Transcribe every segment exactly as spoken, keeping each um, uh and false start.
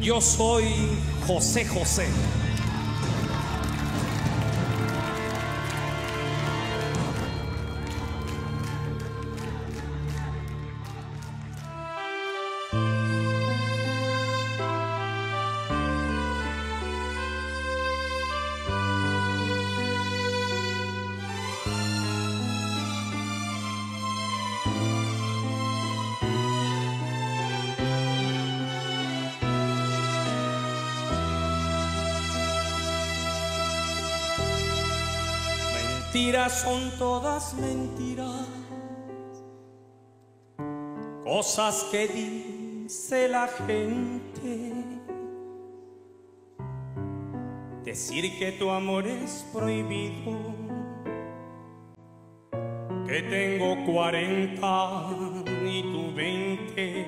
yo soy José José. Mentiras son todas mentiras, cosas que dice la gente. Decir que tu amor es prohibido, que tengo cuarenta y tú veinte,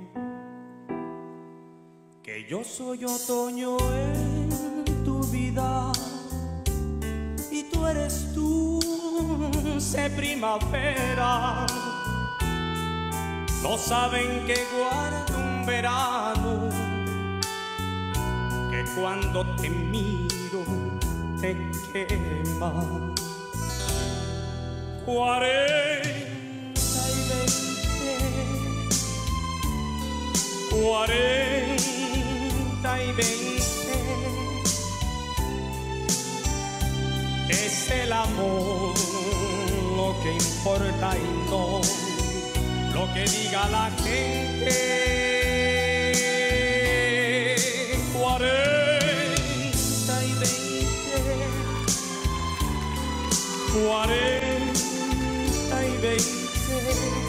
que yo soy otoño en tu vida y tú eres dulce primavera. No saben que guardo un verano, que cuando te miro te quema. Cuarenta y veinte, cuarenta y veinte. Es el amor lo que importa y no lo que diga la gente. Cuarenta y veinte, cuarenta y veinte.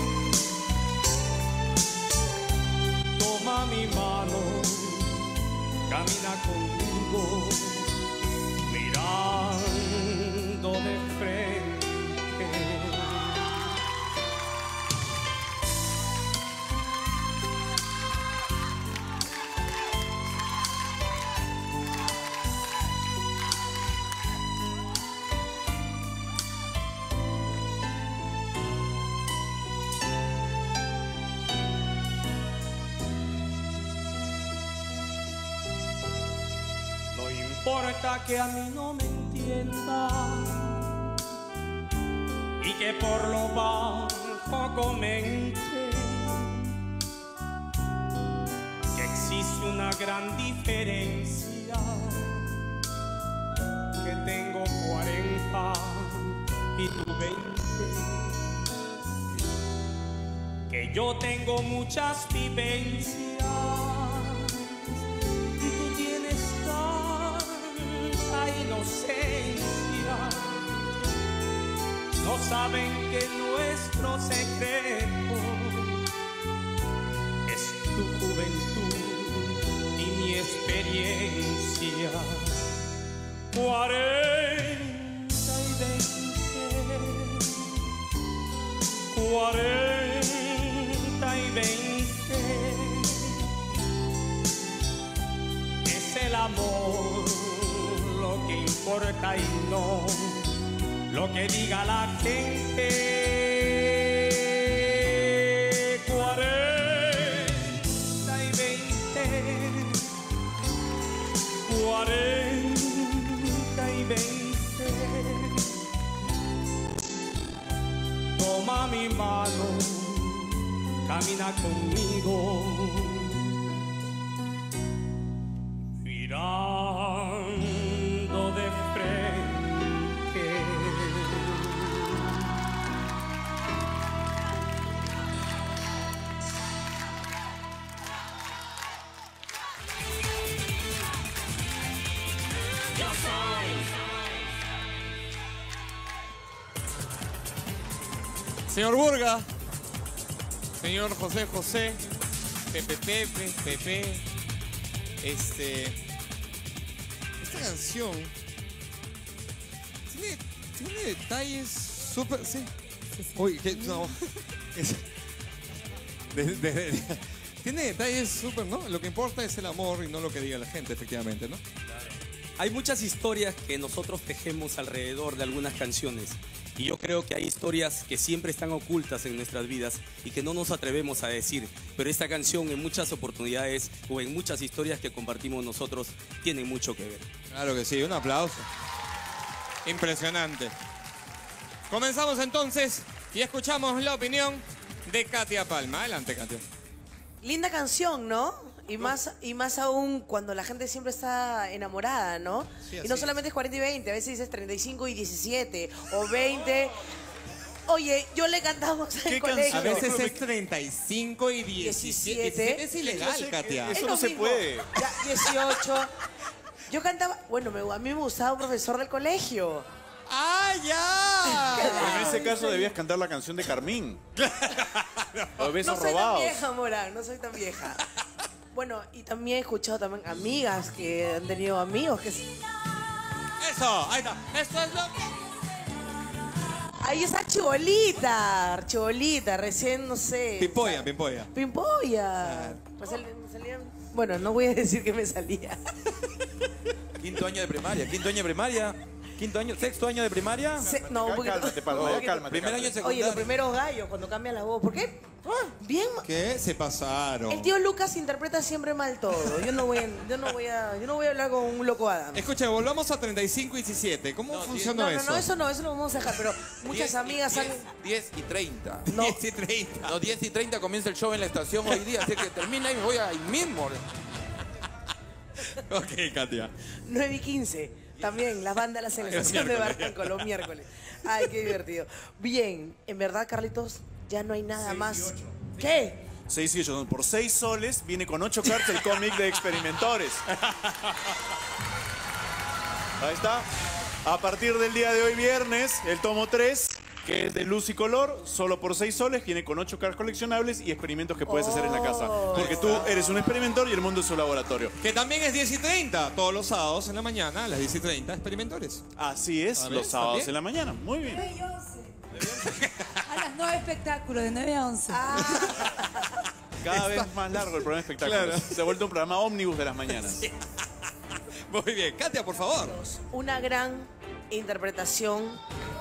Toma mi mano, camina conmigo, mirando de frente. No importa que a mí no me y que por lo bajo comente que existe una gran diferencia, que tengo cuarenta y tú veinte, que yo tengo muchas vivencias y tú tienes tanta inocencia. No saben que nuestro secreto es tu juventud y mi experiencia. Cuarenta y veinte, cuarenta y veinte. Es el amor lo que importa y no lo que diga la gente. Cuarenta y veinte, cuarenta y veinte. Toma mi mano, camina conmigo, mirando de frente. Señor Burga, señor José José, Pepe Pepe, Pepe, este, esta canción tiene, tiene detalles súper, sí, uy, que, no, es, de, de, de, tiene detalles súper, ¿no? Lo que importa es el amor y no lo que diga la gente, efectivamente, ¿no? Claro. Hay muchas historias que nosotros tejemos alrededor de algunas canciones. Y yo creo que hay historias que siempre están ocultas en nuestras vidas y que no nos atrevemos a decir. Pero esta canción en muchas oportunidades o en muchas historias que compartimos nosotros tiene mucho que ver. Claro que sí, un aplauso. Impresionante. Comenzamos entonces y escuchamos la opinión de Katia Palma. Adelante, Katia. Linda canción, ¿no? Y más, y más aún cuando la gente siempre está enamorada, ¿no? Sí, y no así solamente es cuarenta y veinte, a veces dices treinta y cinco y diecisiete o veinte. Oye, yo le cantamos en el colegio. A veces es treinta y cinco y diecisiete. diecisiete es ilegal, Katia. Es Eso lo no se mismo. puede. Ya, dieciocho. Yo cantaba, bueno, me- a mí me gustaba un profesor del colegio. ¡Ah, ya! En ese caso debías cantar la canción de Carmín. Los besos No soy robados. tan vieja, Morán, no soy tan vieja. Bueno, y también he escuchado también amigas que han tenido amigos que... Eso, ahí está. Esto es lo que... Ahí está Chibolita, Chibolita, recién, no sé... Pimpolla, pimpolla. Pimpolla. Pues sal- me salían... Bueno, no voy a decir que me salía. Quinto año de primaria, quinto año de primaria, quinto año, sexto año de primaria. Se- no, un poquito... Cálmate, Palma, un ya poquito. cálmate. Primer año de Oye, secundaria. los primeros gallos, cuando cambia la voz. ¿Por qué? Ah, bien... ¿Qué? Se pasaron. El tío Lucas interpreta siempre mal todo. Yo no voy a, yo no voy a, yo no voy a hablar con un loco Adam. Escucha, volvamos a treinta y cinco y diecisiete. ¿Cómo No, funcionó No, no, eso? no, eso no, eso lo vamos a dejar, pero muchas diez y- amigas han... diez y treinta. No. diez y treinta. No, diez y treinta comienza el show en la estación hoy día, así que termina y me voy ahí mismo. Ok, Katia. nueve y quince. También, las bandas de la selección de miércoles. Barranco los miércoles. Ay, qué divertido. Bien, en verdad, Carlitos, ya no hay nada más. ¿Qué? seis y ocho. Por seis soles viene con ocho cartas el cómic de Experimentores. Ahí está. A partir del día de hoy, viernes, el tomo tres, que es de luz y color, solo por seis soles, viene con ocho cartas coleccionables y experimentos que puedes hacer en la casa. Porque tú eres un experimentor y el mundo es su laboratorio. Que también es diez y treinta. Todos los sábados en la mañana, a las diez y treinta, experimentores. Así es, A ver, los sábados ¿también? en la mañana. Muy bien. A las nueve espectáculos, de nueve a once. Cada vez más largo el programa de espectáculos. Claro. Se ha vuelto un programa ómnibus de las mañanas. Muy bien. Katia, por favor. Una gran interpretación.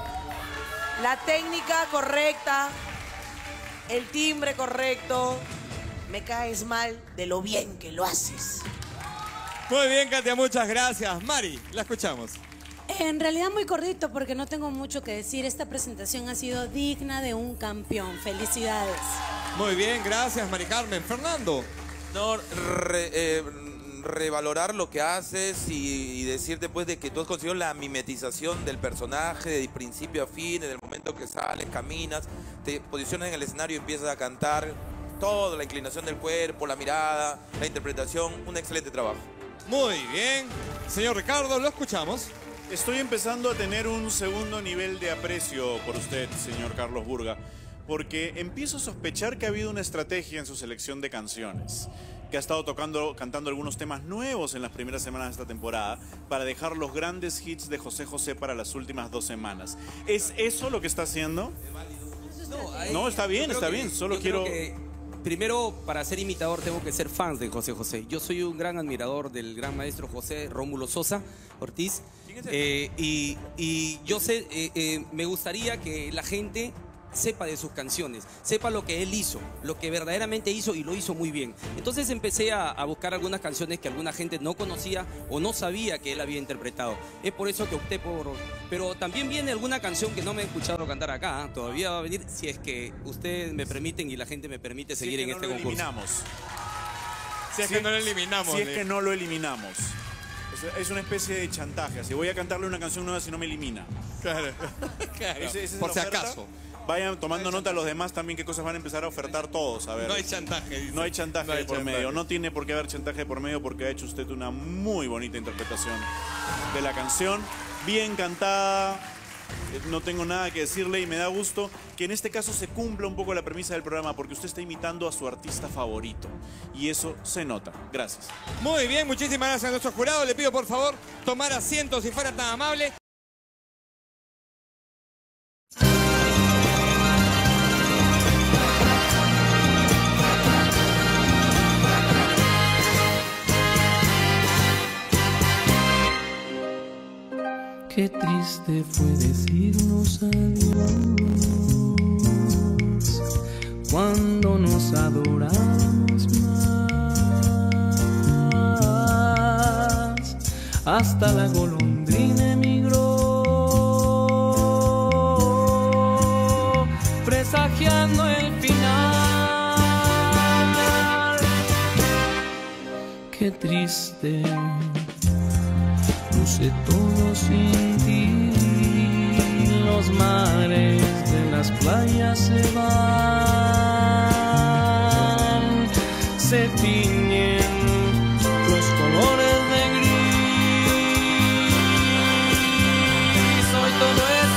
La técnica correcta. El timbre correcto. Me caes mal de lo bien que lo haces. Muy bien, Katia, muchas gracias. Mari, la escuchamos. En realidad muy cortito porque no tengo mucho que decir. Esta presentación ha sido digna de un campeón. Felicidades. Muy bien, gracias, Mari Carmen. Fernando. No, re- eh, revalorar lo que haces y, y decir después de que tú has conseguido la mimetización del personaje de principio a fin, en el momento que sales, caminas, te posicionas en el escenario y empiezas a cantar, toda la inclinación del cuerpo, la mirada, la interpretación, un excelente trabajo. Muy bien. Señor Ricardo, lo escuchamos. Estoy empezando a tener un segundo nivel de aprecio por usted, señor Carlos Burga, porque empiezo a sospechar que ha habido una estrategia en su selección de canciones, que ha estado tocando, cantando algunos temas nuevos en las primeras semanas de esta temporada para dejar los grandes hits de José José para las últimas dos semanas. ¿Es eso lo que está haciendo? ahí- No, está bien, yo creo está que- bien, solo yo creo quiero- que primero, para ser imitador tengo que ser fan de José José. Yo soy un gran admirador del gran maestro José Rómulo Sosa Ortiz. Eh, y, y yo sé, eh, eh, me gustaría que la gente sepa de sus canciones, sepa lo que él hizo, lo que verdaderamente hizo y lo hizo muy bien. Entonces empecé a, a buscar algunas canciones que alguna gente no conocía o no sabía que él había interpretado. Es por eso que opté por... Pero también viene alguna canción que no me he escuchado cantar acá, ¿eh? Todavía va a venir, si es que ustedes me permiten y la gente me permite Si seguir es que en no este lo concurso. eliminamos. Si es que no lo eliminamos. Si es le- que no lo eliminamos. Es- Es una especie de chantaje. Si voy a cantarle una canción nueva si no me elimina. Claro. Claro. Ese- esa es Por la si oferta. acaso. Vayan tomando nota los demás también qué cosas van a empezar a ofertar todos. A ver. No hay chantaje. dice. No hay chantaje No hay de por chantaje. medio. No tiene por qué haber chantaje de por medio porque ha hecho usted una muy bonita interpretación de la canción. Bien cantada. Eh, No tengo nada que decirle y me da gusto que en este caso se cumpla un poco la premisa del programa porque usted está imitando a su artista favorito. Y eso se nota. Gracias. Muy bien, muchísimas gracias a nuestro jurado. Le pido por favor tomar asiento si fuera tan amable. Qué triste triste fue decirnos adiós cuando nos adorábamos más. Hasta la golondrina emigró, presagiando el final. Qué triste luce todo sin ti, los mares de las playas se van, se tiñen los colores de gris, hoy todo es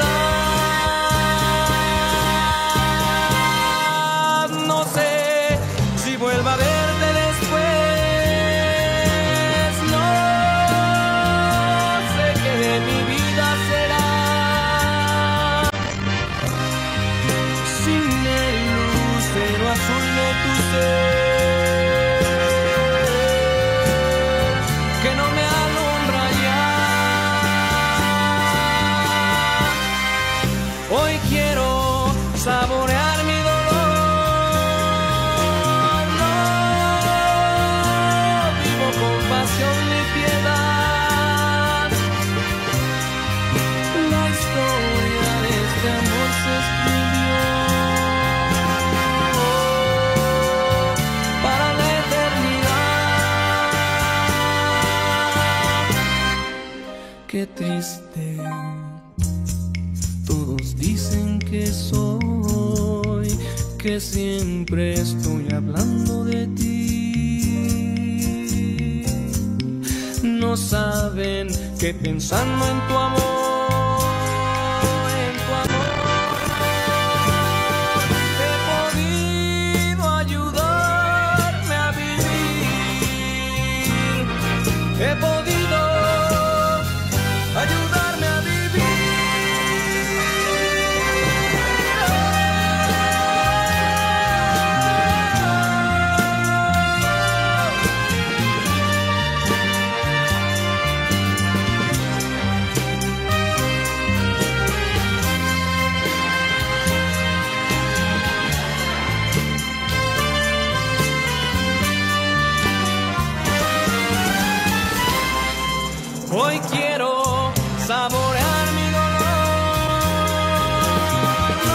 soledad, no sé si vuelva a verte después. Que no me alumbra ya. Hoy quiero saborear mi dolor. No vivo con pasión ni piedad. La historia de este amor se escribió para la eternidad. Qué triste, todos dicen que soy, que siempre estoy hablando de ti. No saben que pensando en tu amor, en tu amor, he podido ayudarme a vivir. He podido ayudarme a vivir. Hoy quiero saborear mi dolor. No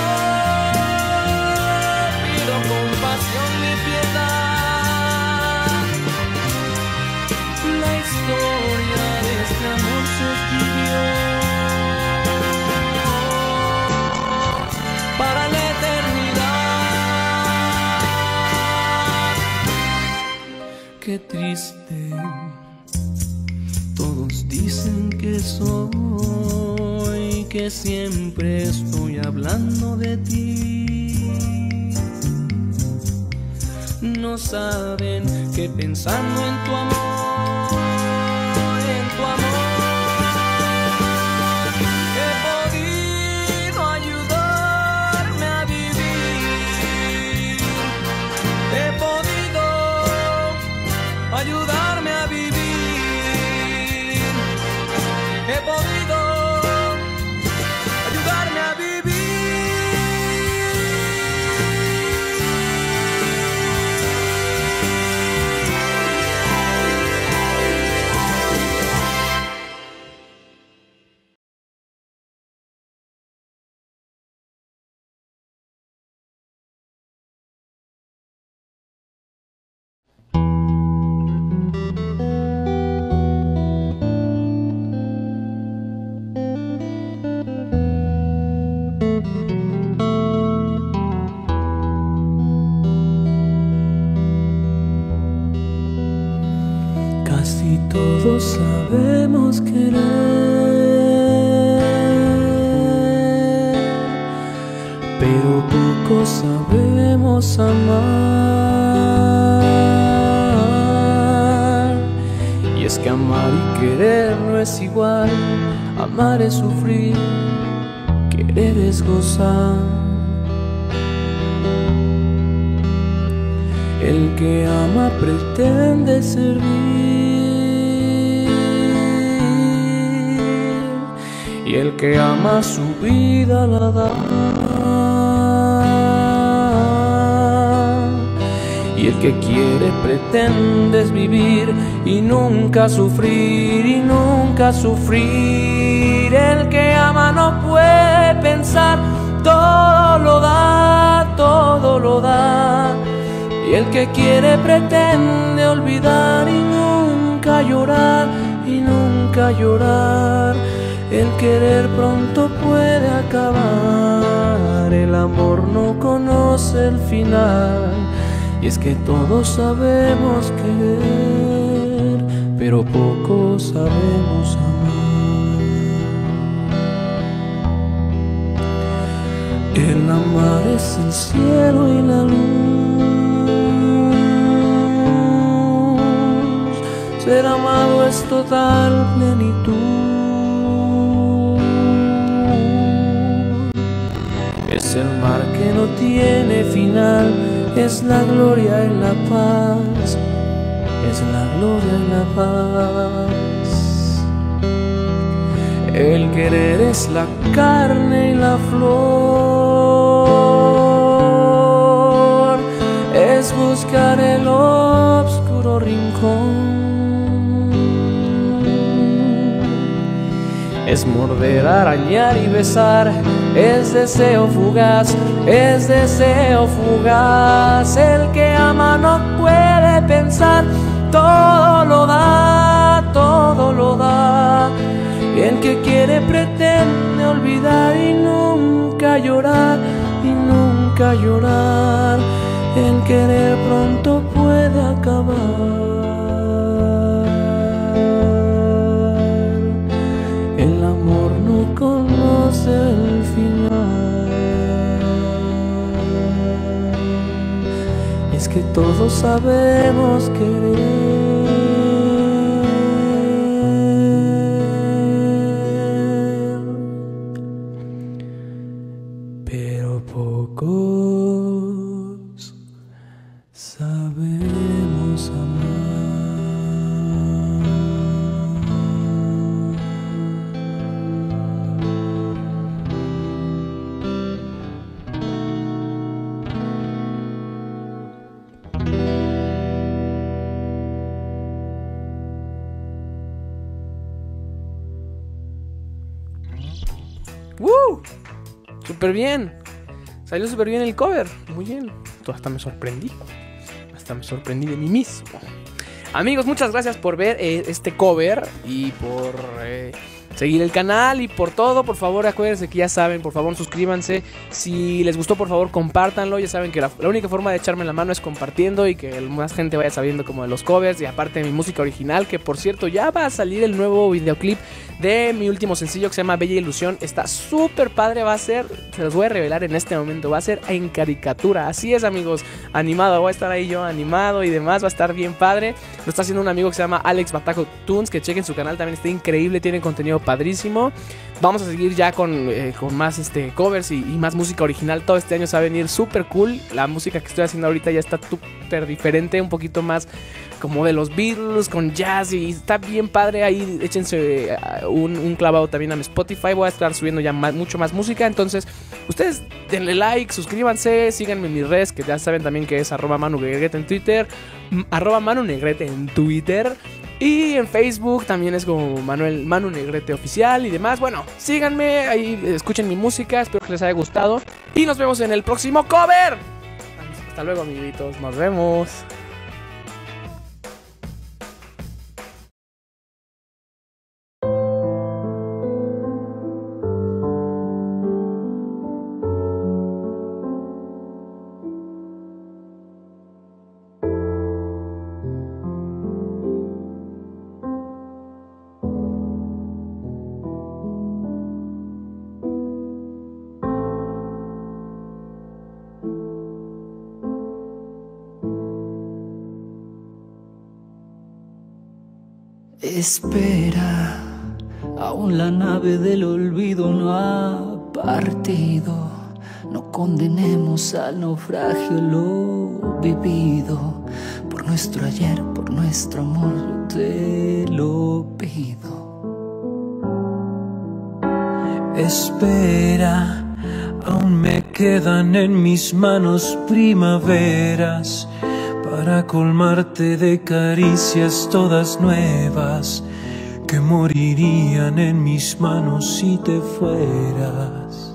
pido compasión ni piedad. La historia de este amor se escribió para la eternidad. Qué triste, todos dicen que soy, que siempre estoy hablando de ti. No saben que pensando en tu amor, en tu amor, he podido ayudarme a vivir. He podido ayudarme a vivir. He podido ayudarme a vivir. Casi todos sabemos querer, pero poco sabemos amar. Y es que amar y querer no es igual. Amar es sufrir, querer es gozar. El que ama pretende servir y el que ama su vida la da. Y el que quiere pretendes vivir y nunca sufrir, y nunca sufrir. El que ama no puede pensar, todo lo da, todo lo da. Y el que quiere pretende olvidar y nunca llorar, y nunca llorar. El querer pronto puede acabar, el amor no conoce el final. Y es que todos sabemos querer, pero pocos sabemos amar. El amar es el cielo y la luz. Ser amado es total plenitud. Es el mar que no tiene final. Es la gloria y la paz, es la gloria y la paz. El querer es la carne y la flor, es buscar el oscuro rincón, es morder, arañar y besar. Es deseo fugaz, es deseo fugaz. El que ama no puede pensar, todo lo da, todo lo da. El que quiere pretende olvidar y nunca llorar, y nunca llorar. El querer pronto puede acabar. El amor no conoce el final. Es que todos sabemos querer, pero pocos sabemos amar. ¡Woo! Súper bien. Salió súper bien el cover. Muy bien. Hasta me sorprendí. Hasta me sorprendí de mí mismo. Amigos, muchas gracias por ver eh, este cover y por eh, seguir el canal y por todo. Por favor, acuérdense que ya saben, por favor, suscríbanse. Si les gustó, por favor, compártanlo. Ya saben que la, la única forma de echarme la mano es compartiendo y que más gente vaya sabiendo como de los covers y aparte de mi música original, que por cierto ya va a salir el nuevo videoclip de mi último sencillo que se llama Bella Ilusión. Está súper padre, va a ser, se los voy a revelar en este momento, va a ser en caricatura. Así es, amigos, animado, voy a estar ahí yo animado y demás, va a estar bien padre. Lo está haciendo un amigo que se llama Alex Bataco Tunes, que chequen su canal, también está increíble, tiene contenido padrísimo. Vamos a seguir ya con, eh, con más este, covers y, y más música original. Todo este año se va a venir súper cool. La música que estoy haciendo ahorita ya está súper diferente, un poquito más como de los Beatles, con jazz, y está bien padre. Ahí échense un, un clavado también a mi Spotify. Voy a estar subiendo ya más, mucho más música. Entonces, ustedes denle like, suscríbanse, síganme en mis redes, que ya saben también que es arroba Manu Negrete en Twitter, arroba Manu Negrete en Twitter. Y en Facebook también es como Manuel Manu Negrete Oficial y demás. Bueno, síganme, ahí escuchen mi música, espero que les haya gustado. Y nos vemos en el próximo cover. Hasta luego, amiguitos, nos vemos. Espera, aún la nave del olvido no ha partido. No condenemos al naufragio lo vivido. Por nuestro ayer, por nuestro amor, yo te lo pido. Espera, aún me quedan en mis manos primaveras para colmarte de caricias todas nuevas que morirían en mis manos si te fueras.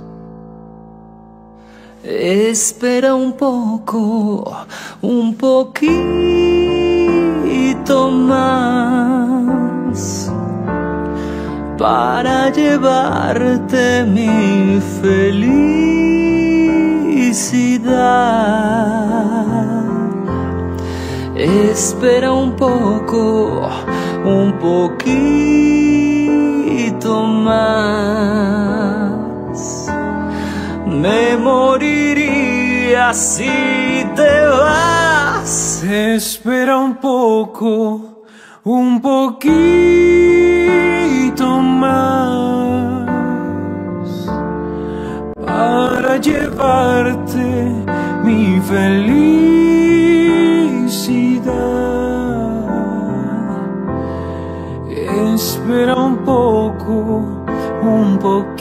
Espera un poco, un poquito más para llevarte mi felicidad. Espera un poco, un poquito más. Me moriría si te vas. Espera un poco, un poquito más para llevarte mi felicidad. Espera un poco, un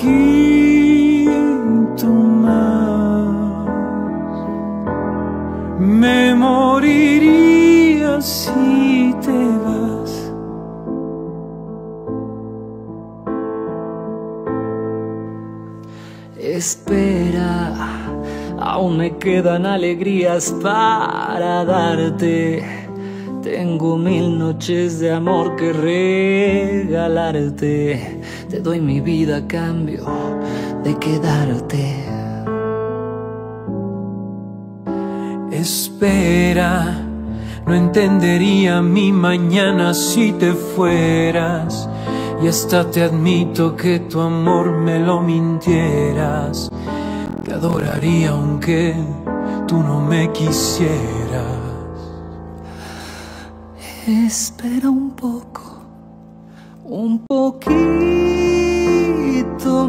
poquito más. Me moriría si te vas. Espera, aún me quedan alegrías para darte. Tengo mil noches de amor que regalarte. Te doy mi vida a cambio de quedarte. Espera, no entendería mi mañana si te fueras. Y hasta te admito que tu amor me lo mintieras. Te adoraría aunque tú no me quisieras. Espera un poco, un poquito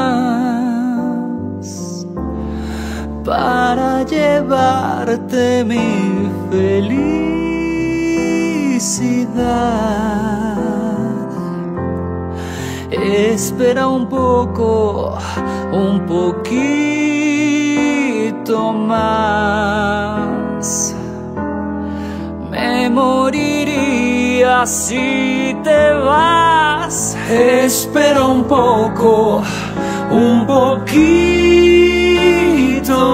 más para llevarte mi felicidad. Espera un poco, un poquito más. Me moriría si te vas. Espera un poco, un poquito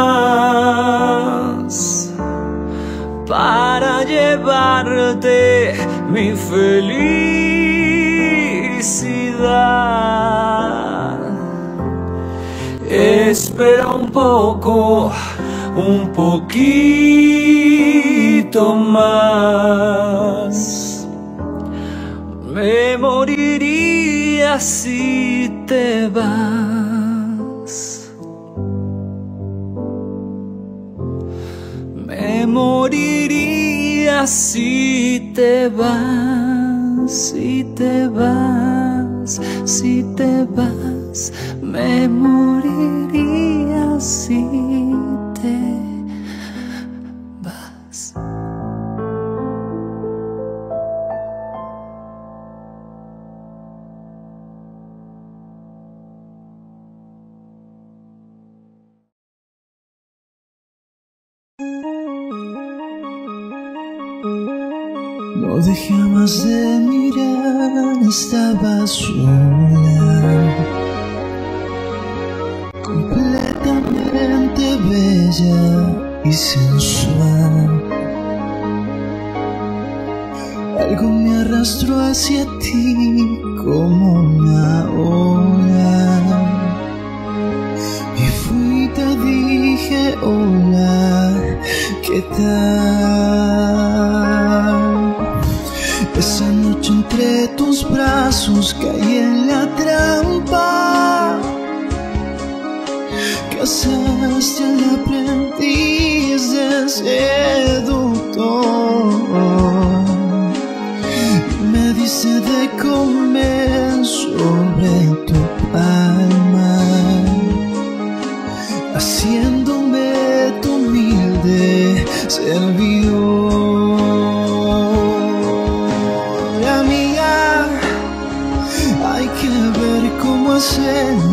más para llevarte mi felicidad. Espera un poco, un poquito más. Me moriría si te vas. Me moriría si te vas, si te vas, si te vas. Me moriría si te vas. No dejé más de mirar, estaba sola, completamente bella y sensual. Algo me arrastró hacia ti como una ola, y fui y te dije hola, ¿qué tal? Esa noche entre tus brazos caí en la trampa que asaste al aprendiz del seductor. Me diste de comer sobre tu palma, haciéndome tu humilde servidor. Hay que ver cómo hacer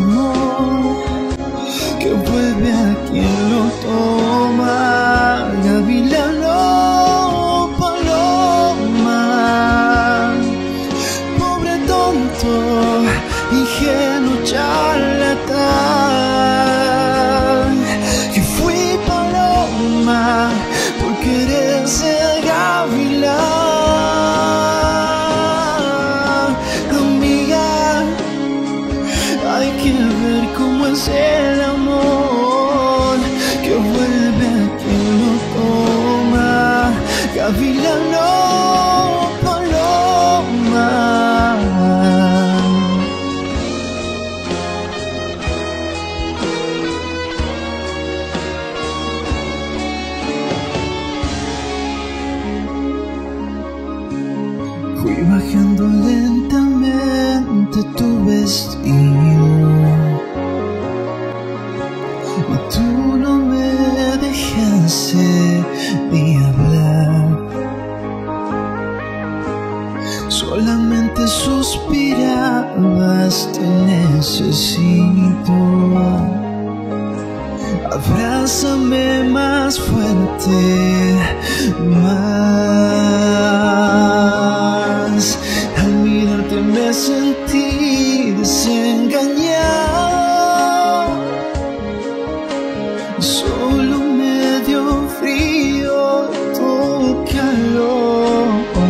vuelve a quien lo toma. Gavilano, paloma, pobre tonto, ingenuo charlatán, que fui paloma por querer ser gavilán. Amiga, hay que ver cómo es el amor, que vuelve a quien lo toma. Gavilano, paloma. Fui bajando lentamente tu vestido y tú no me dejaste ni hablar. Solamente suspirabas, te necesito. Abrázame más fuerte, más. Al mirarte me sentí desengañado. Solo me dio frío tu calor.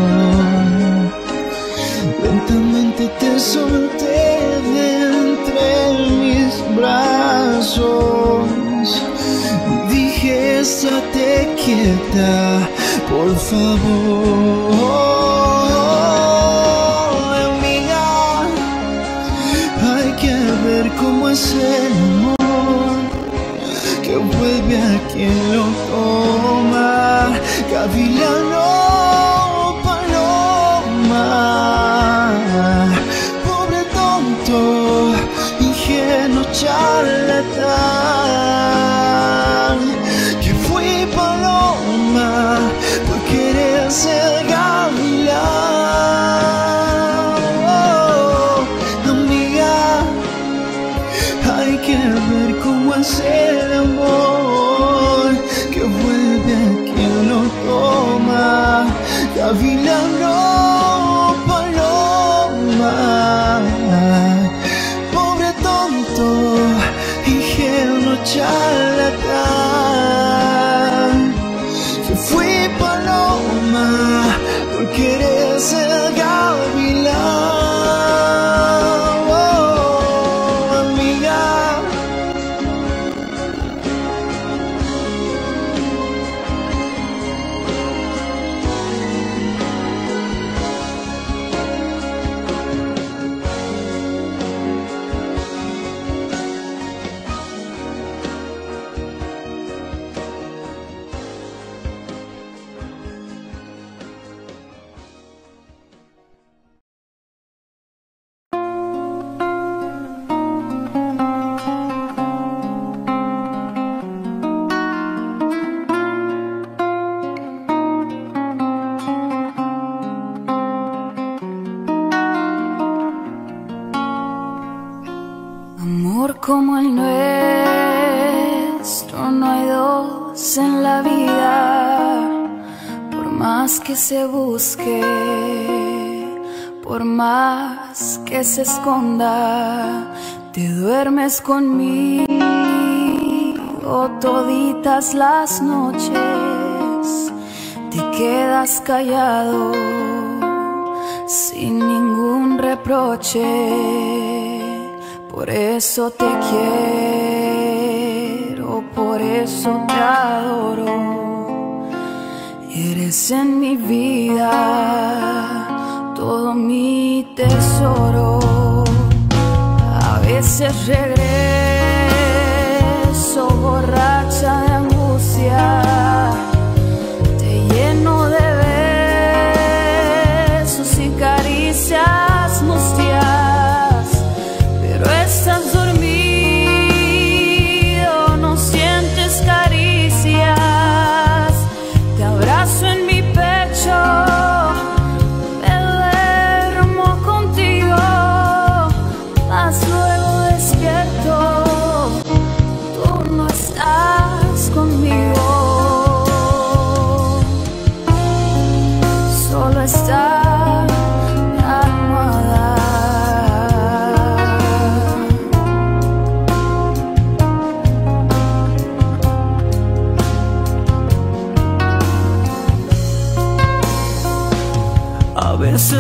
Lentamente te solté de entre mis brazos. Dije, estate quieta, por favor. Amiga, hay que ver cómo es el amor, que vuelve a quien lo toma. Gavilano, paloma, pobre tonto, ingenuo charlatán, que fui paloma por querer ser gavilán. Oh, amiga, hay que ver cómo es el amor, que vuelve a quien lo toma. Gavilano, paloma, pobre tonto, ingenuo charlatán, que fui paloma por querer ser gavilán. Oh, amiga. Amor como el nuestro no hay dos en la vida, por más que se busque, por más que se esconda, te duermes conmigo toditas las noches, te quedas callado sin ningún reproche. Por eso te quiero, por eso te adoro. Eres en mi vida todo mi tesoro. A veces regreso borracha de angustia, te lleno de besos y caricias mustias, pero estás dormido, no sientes caricias. Te abrazo en mi pecho, me duermo contigo, mas luego despierto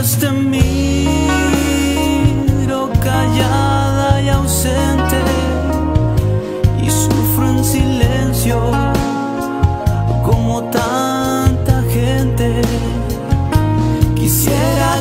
veces te miro callada y ausente y sufro en silencio como tanta gente. Quisiera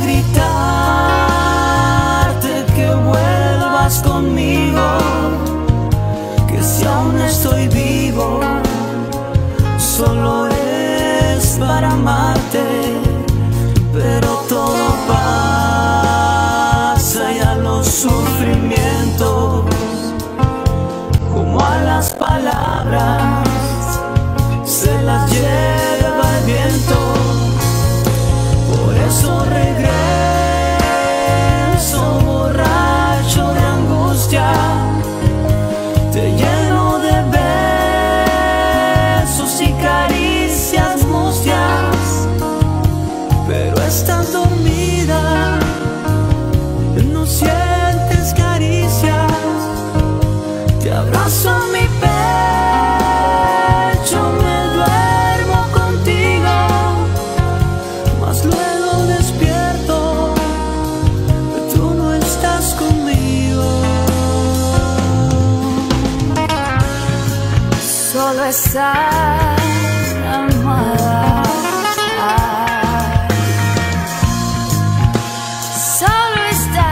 gritarte que vuelvas conmigo, que si aún estoy vivo solo es para amarte, pero todo pasa y a los sufrimientos como a las palabras se las lleva el viento. Por eso regreso borracho de angustia, te lleno de besos y caricias mustias, pero estás dormida, no sientes caricias. Te abrazo a mi pecho, me duermo contigo, mas luego despierto, tú no estás conmigo. Solo esa almohada, solo esta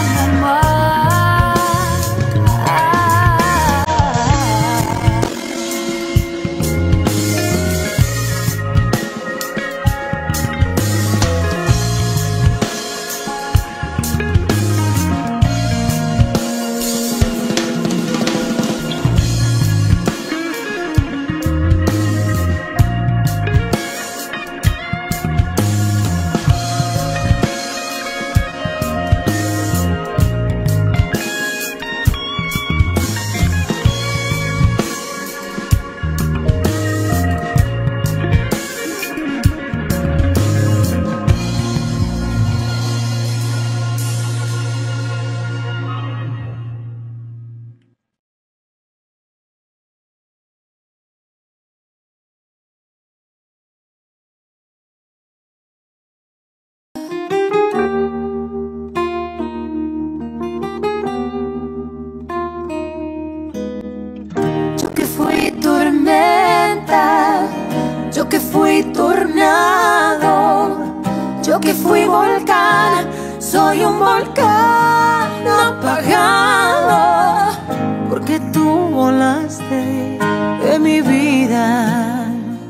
yo que fui tornado, yo que fui volcán, soy un volcán apagado, porque tú volaste de mi vida,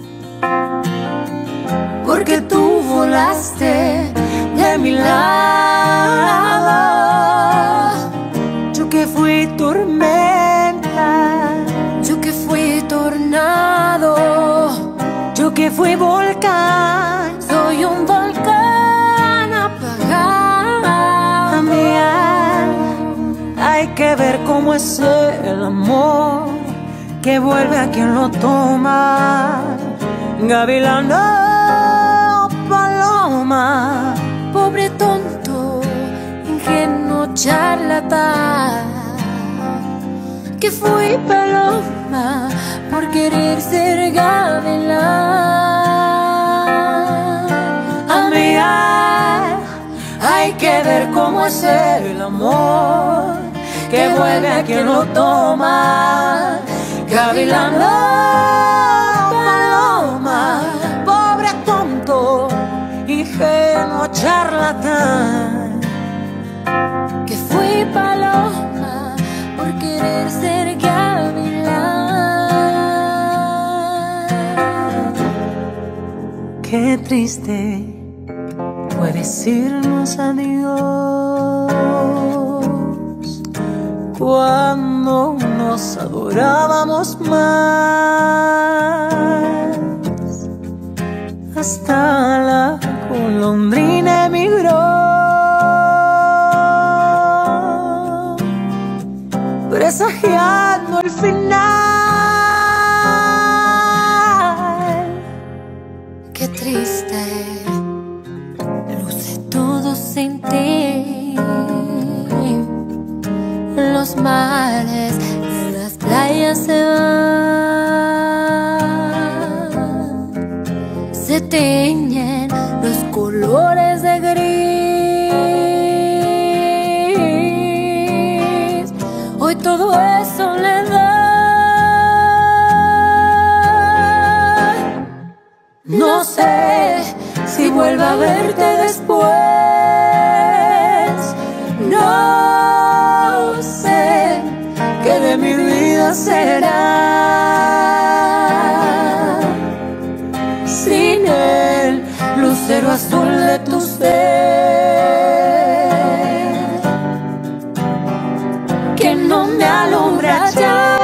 porque tú volaste de mi lado. Yo que fui tormenta, yo que fui tornado, yo que fui volcán, soy un volcán apagado. Amiga, hay que ver cómo es el amor que vuelve a quien lo toma. Gavilán, oh, paloma, pobre tonto, ingenuo charlatán, que fui paloma por querer ser gavilán. Amiga, hay que ver cómo es el amor que vuelve a quien lo toma. Gavilán, oh, paloma, pobre tonto, ingenuo charlatán, que fui paloma por querer ser gavilán. Qué triste fue decirnos adiós cuando nos adorábamos más. Hasta la golondrina emigró, presagiando el final. Qué triste luce todo sin ti. Los mares de las playas se van, se tiñen los colores de gris. todo es soledad. No sé si vuelva a verte después. No sé qué de mi vida será sin el lucero azul de tu ser, que no me alumbra ya.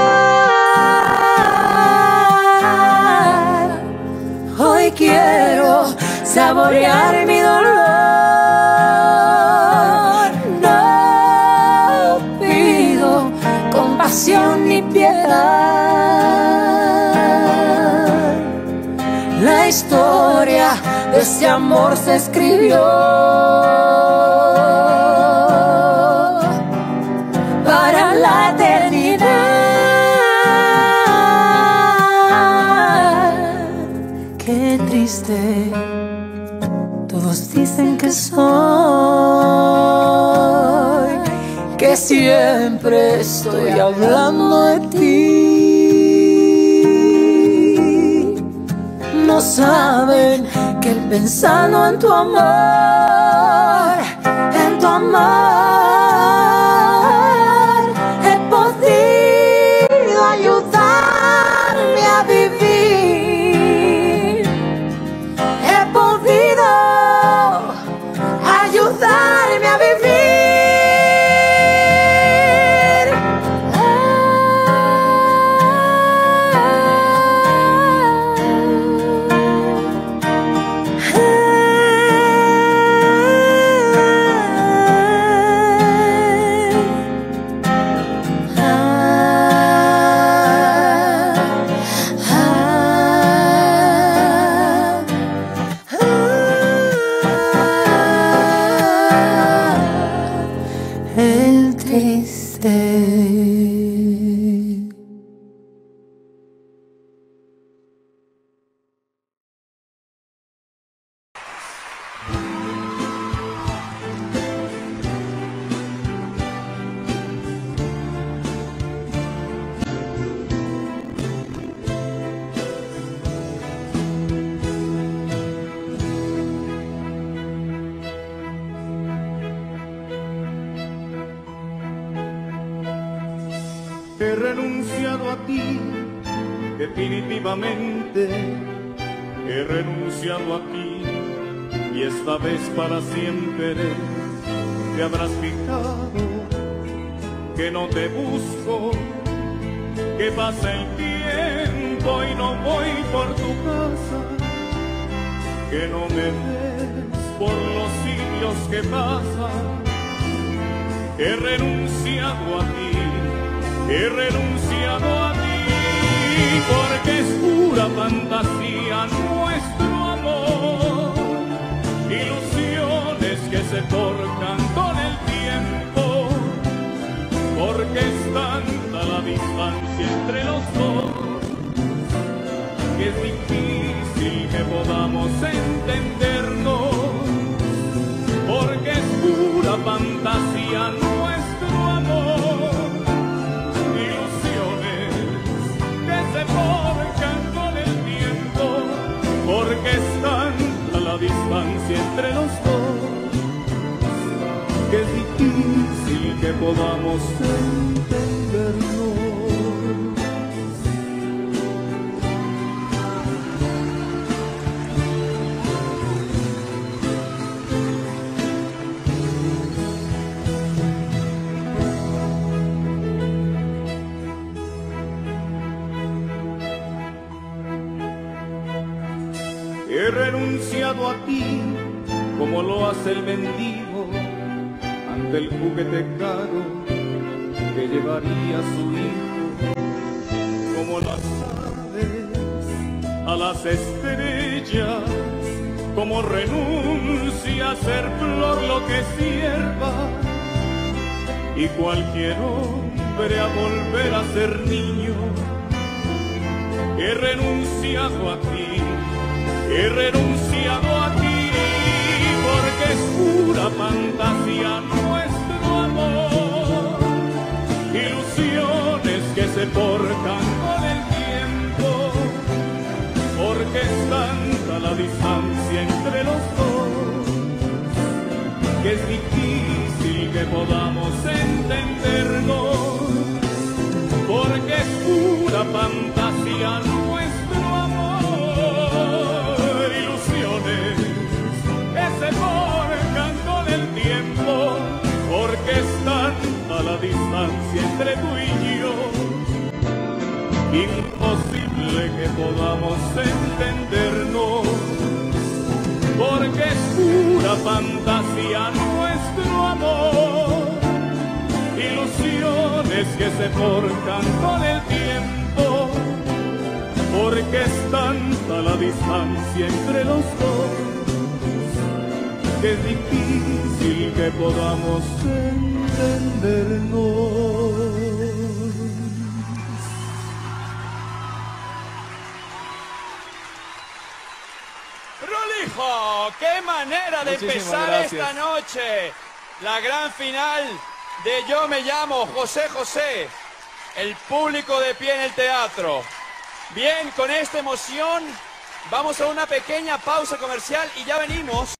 Hoy quiero saborear mi dolor. No pido compasión ni piedad. La historia de ese amor se escribió para la eternidad. Qué triste, todos dicen que soy, que siempre estoy hablando de ti. No saben que pensando en tu amor, en tu amor, he podido ayudarme a vivir. He podido ayudarme a vivir. El triste. He renunciado a ti, definitivamente. He renunciado a ti, y esta vez para siempre. Te habrás fijado que no te busco, que pasa el tiempo y no voy por tu casa, que no me ves por los siglos que pasan. He renunciado a ti, he renunciado a ti, porque es pura fantasía nuestro amor, ilusiones que se forjan con el tiempo, porque es tanta la distancia entre los dos, que es difícil que podamos entendernos, porque es pura fantasía nuestro amor, se forjan con el tiempo, porque es tanta la distancia entre los dos, que es difícil que podamos entendernos. He renunciado a ti, como lo hace el mendigo ante el juguete caro que llevaría su hijo, como las aves a las estrellas, como renuncia a ser flor lo que es hierba, y cualquier hombre a volver a ser niño. He renunciado a ti, he renunciado a ti, porque es pura fantasía nuestro amor, ilusión se forjan con el tiempo, porque es tanta la distancia entre los dos, que es difícil que podamos entendernos, porque es pura fantasía nuestro amor, ilusiones que se forjan con el tiempo, porque es tanta la distancia entre tú y yo, imposible que podamos entendernos, porque es pura fantasía nuestro amor, ilusiones que se forjan con el tiempo, porque es tanta la distancia entre los dos, que es difícil que podamos entendernos. ¡Prolijo! ¡Qué manera de Muchísimas empezar gracias. esta noche! La gran final de Yo me llamo José José. El público de pie en el teatro. Bien, con esta emoción vamos a una pequeña pausa comercial y ya venimos.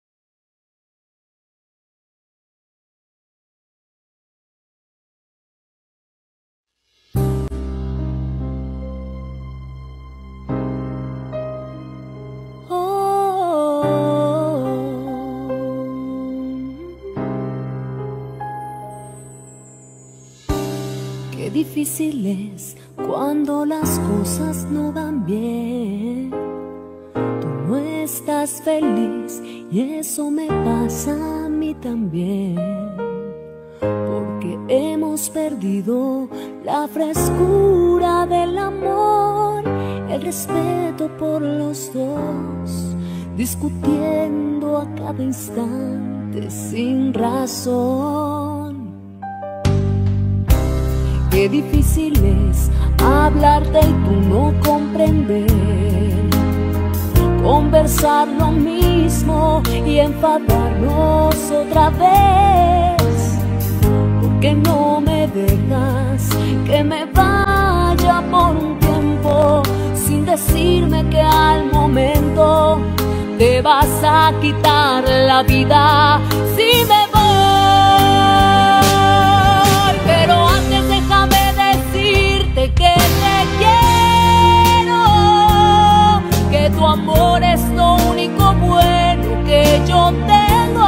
Qué difícil es cuando las cosas no van bien. Tú no estás feliz y eso me pasa a mí también. Porque hemos perdido la frescura del amor, el respeto por los dos, discutiendo a cada instante sin razón. Qué difícil es hablarte y tú no comprender, conversar lo mismo y enfadarnos otra vez, porque no me dejas que me vaya por un tiempo sin decirme que al momento te vas a quitar la vida si me voy. Pero antes déjame decirte que te quiero, que tu amor es lo único bueno que yo tengo,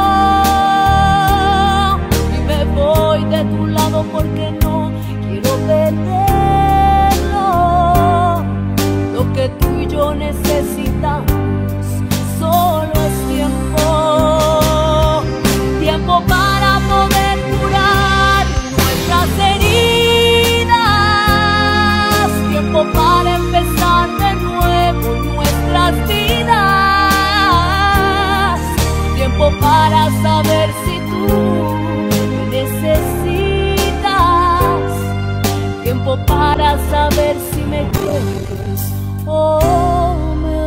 y me voy de tu lado porque no quiero perderlo. Lo que tú y yo necesitamos solo es tiempo, tiempo para poder curar nuestras heridas, tiempo para empezar de nuevo nuestras vidas, tiempo para saber si tú me necesitas, tiempo para saber si me quieres o me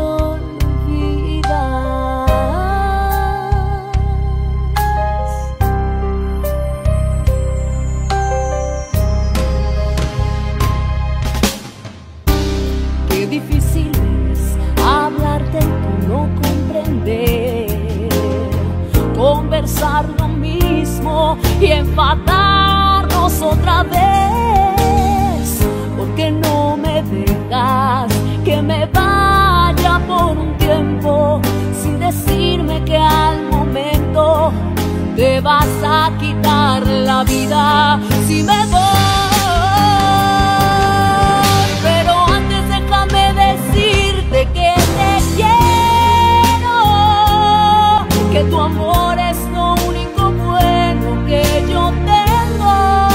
difícil es hablarte y tú no comprender, conversar lo mismo y enfadarnos otra vez, porque no me dejas que me vaya por un tiempo sin decirme que al momento te vas a quitar la vida si me voy. Decirte que te quiero, que tu amor es lo único bueno que yo tengo,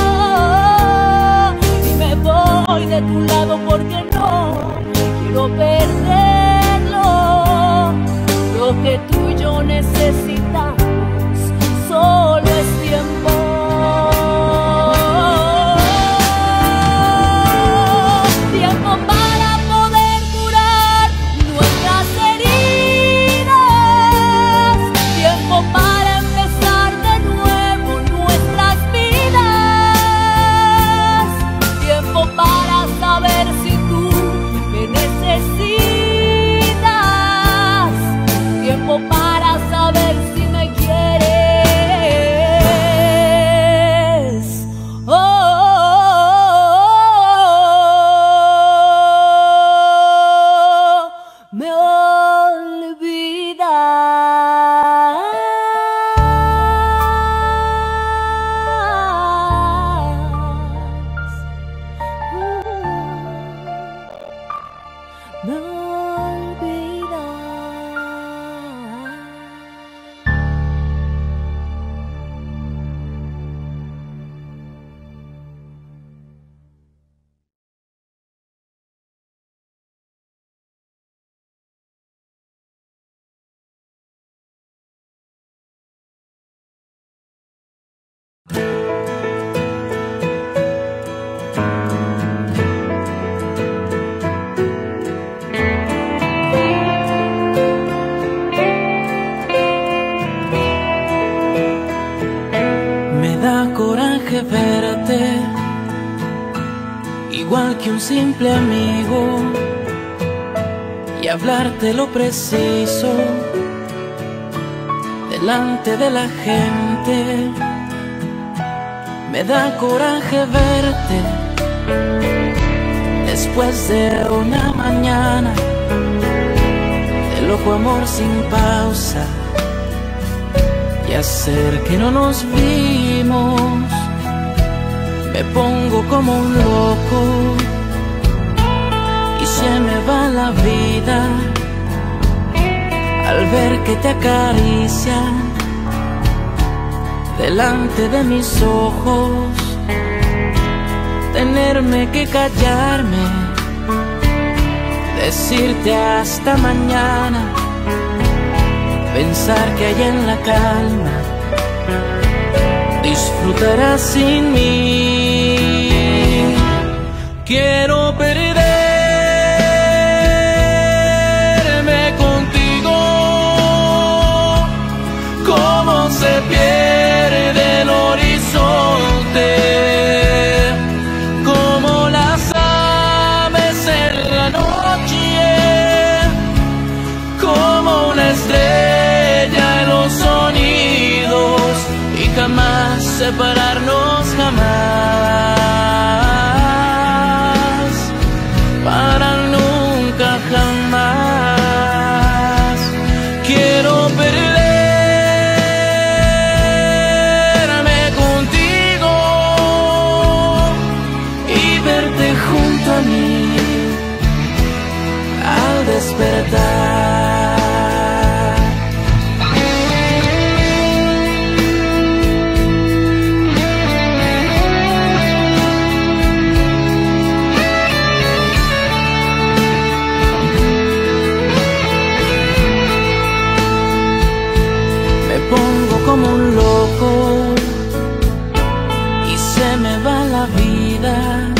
y me voy de tu lado porque no quiero perderlo. Lo que tú y yo necesitamos solo es tiempo. no olvidar. Me da coraje verte, igual que un simple amigo, y hablarte lo preciso delante de la gente. Me da coraje verte después de una mañana de loco amor sin pausa, y hacer que no nos vimos. Me pongo como un loco y se me va la vida al ver que te acarician delante de mis ojos. Tenerme que callarme, decirte hasta mañana, pensar que allá en la calma disfrutarás sin mí. Quiero perderme contigo, como se pierde el horizonte, como las aves en la noche, como una estrella en los sonidos, y jamás separarnos, jamás, para nunca jamás. Quiero perderme contigo y verte junto a mí al despertar. Como un loco y se me va la vida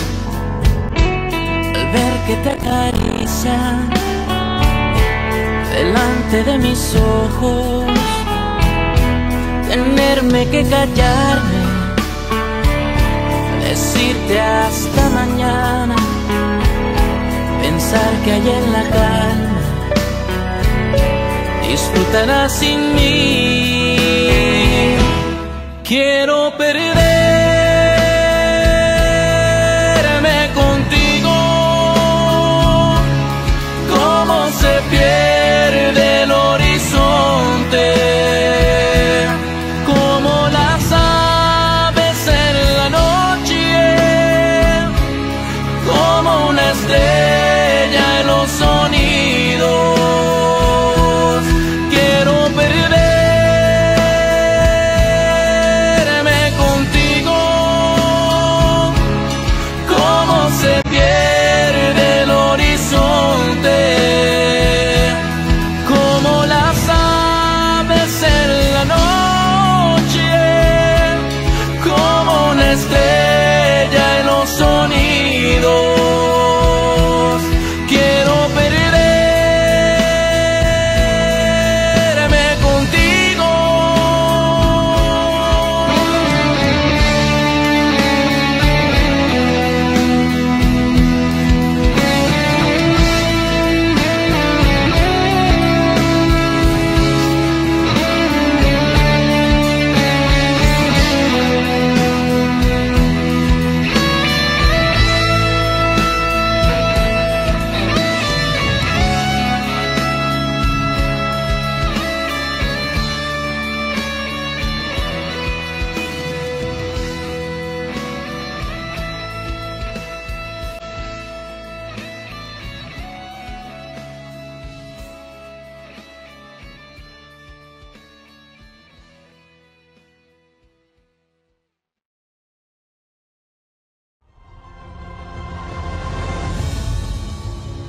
al ver que te acarician delante de mis ojos. Tenerme que callarme, decirte hasta mañana, pensar que allá en la calma disfrutarás sin mí. Quiero perderme contigo, como se pierde el horizonte, como las aves en la noche, como una estrella en los sonidos. Quiero perderme contigo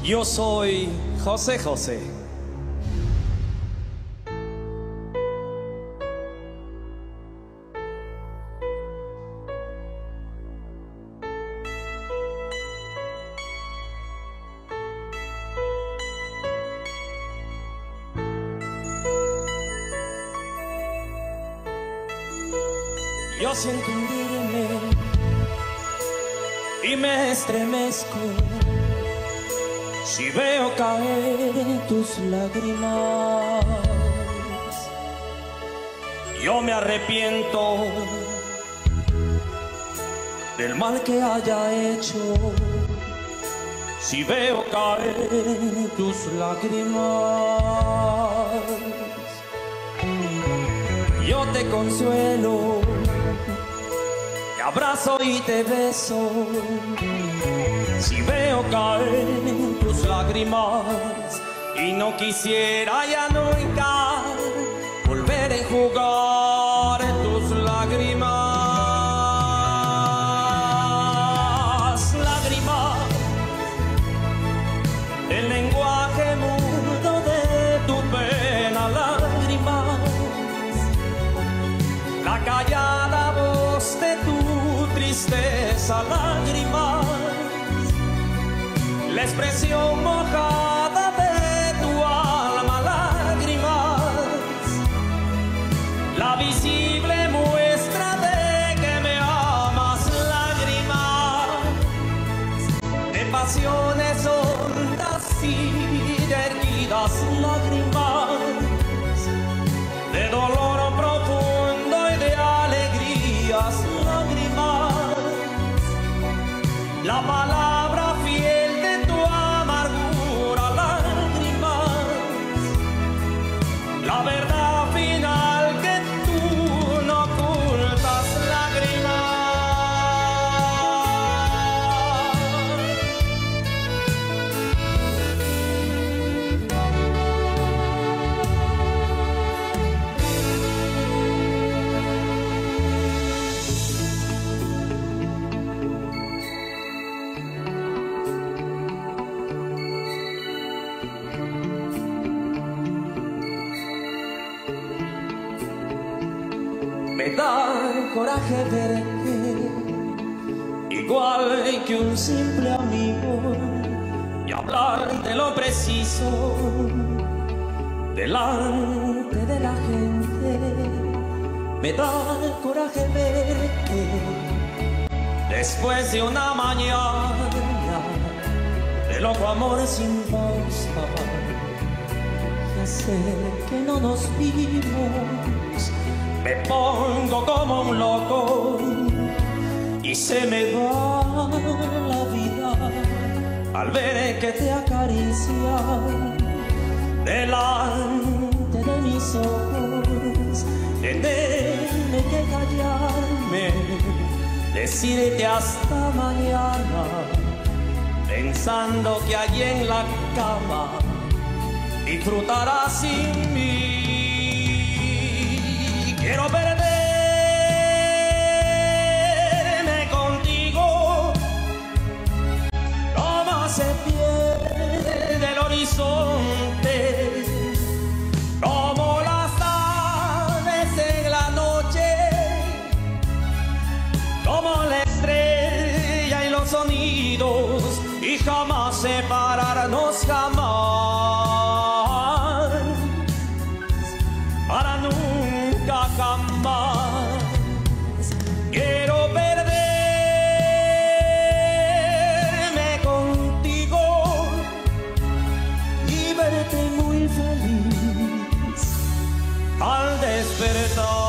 Yo soy José José. Yo siento hundirme y me estremezco si veo caer tus lágrimas. Yo me arrepiento del mal que haya hecho si veo caer tus lágrimas. Yo te consuelo, te abrazo y te beso si veo caer tus lágrimas, y no quisiera ya nunca volver a enjugar tus lágrimas. Lágrimas, el lenguaje mudo de tu pena. Lágrimas, la callada voz de tu tristeza. Lágrimas, la expresión mojada de tu alma. Lágrimas, la visible muestra de que me amas. Lágrimas, de pasiones hondas y de heridas. Lágrimas, de dolor profundo y de alegrías. Lágrimas, la palabra fiel de tu amargura. Lágrimas, la verdad final que tú no ocultas. Lágrimas. Me da coraje verte igual que un simple amigo y hablar de lo preciso delante de la gente. Me da coraje verte después de una mañana de loco amor sin pausa. Ya sé que no nos vimos. Me pongo como un loco y se me va la vida al ver que te acaricia delante de mis ojos. Tenerme que callarme, decirte hasta mañana, pensando que allí en la cama disfrutarás sin mí. Quiero perderme contigo, como se pierde el horizonte, como las aves en la noche, como la estrella y los sonidos, y jamás separarnos, jamás, para nunca. Jamás quiero perderme contigo y verte muy feliz al despertar.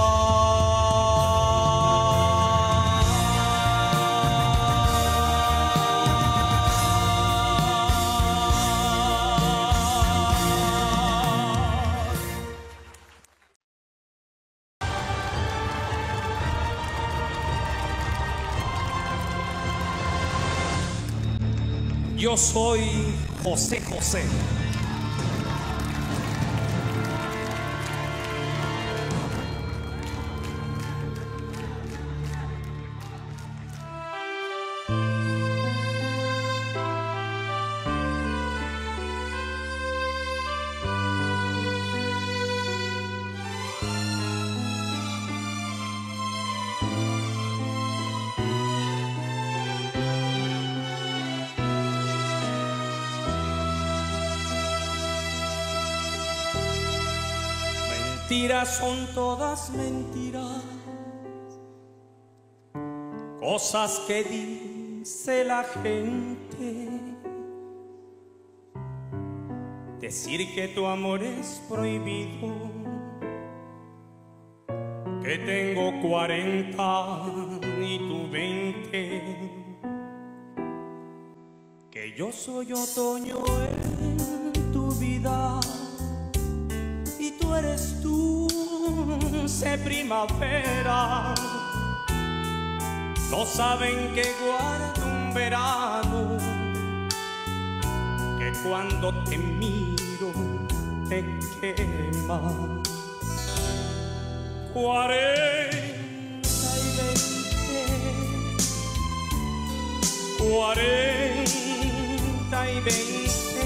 Yo soy José José. mentiras son todas mentiras, cosas que dice la gente. Decir que tu amor es prohibido, que tengo cuarenta y tú veinte, que yo soy otoño en tu vida y tú eres dulce primavera. No saben que guardo un verano, que cuando te miro te quema. Cuarenta y veinte, cuarenta y veinte,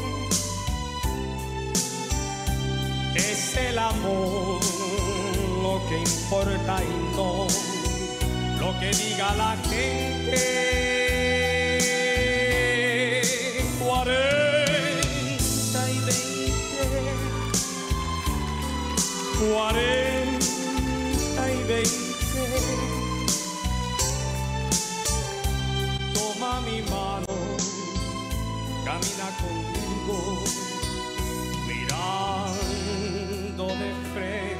es el amor lo que importa y no lo que diga la gente. Cuarenta y veinte, cuarenta y veinte. Toma mi mano, camina conmigo, mirando de frente.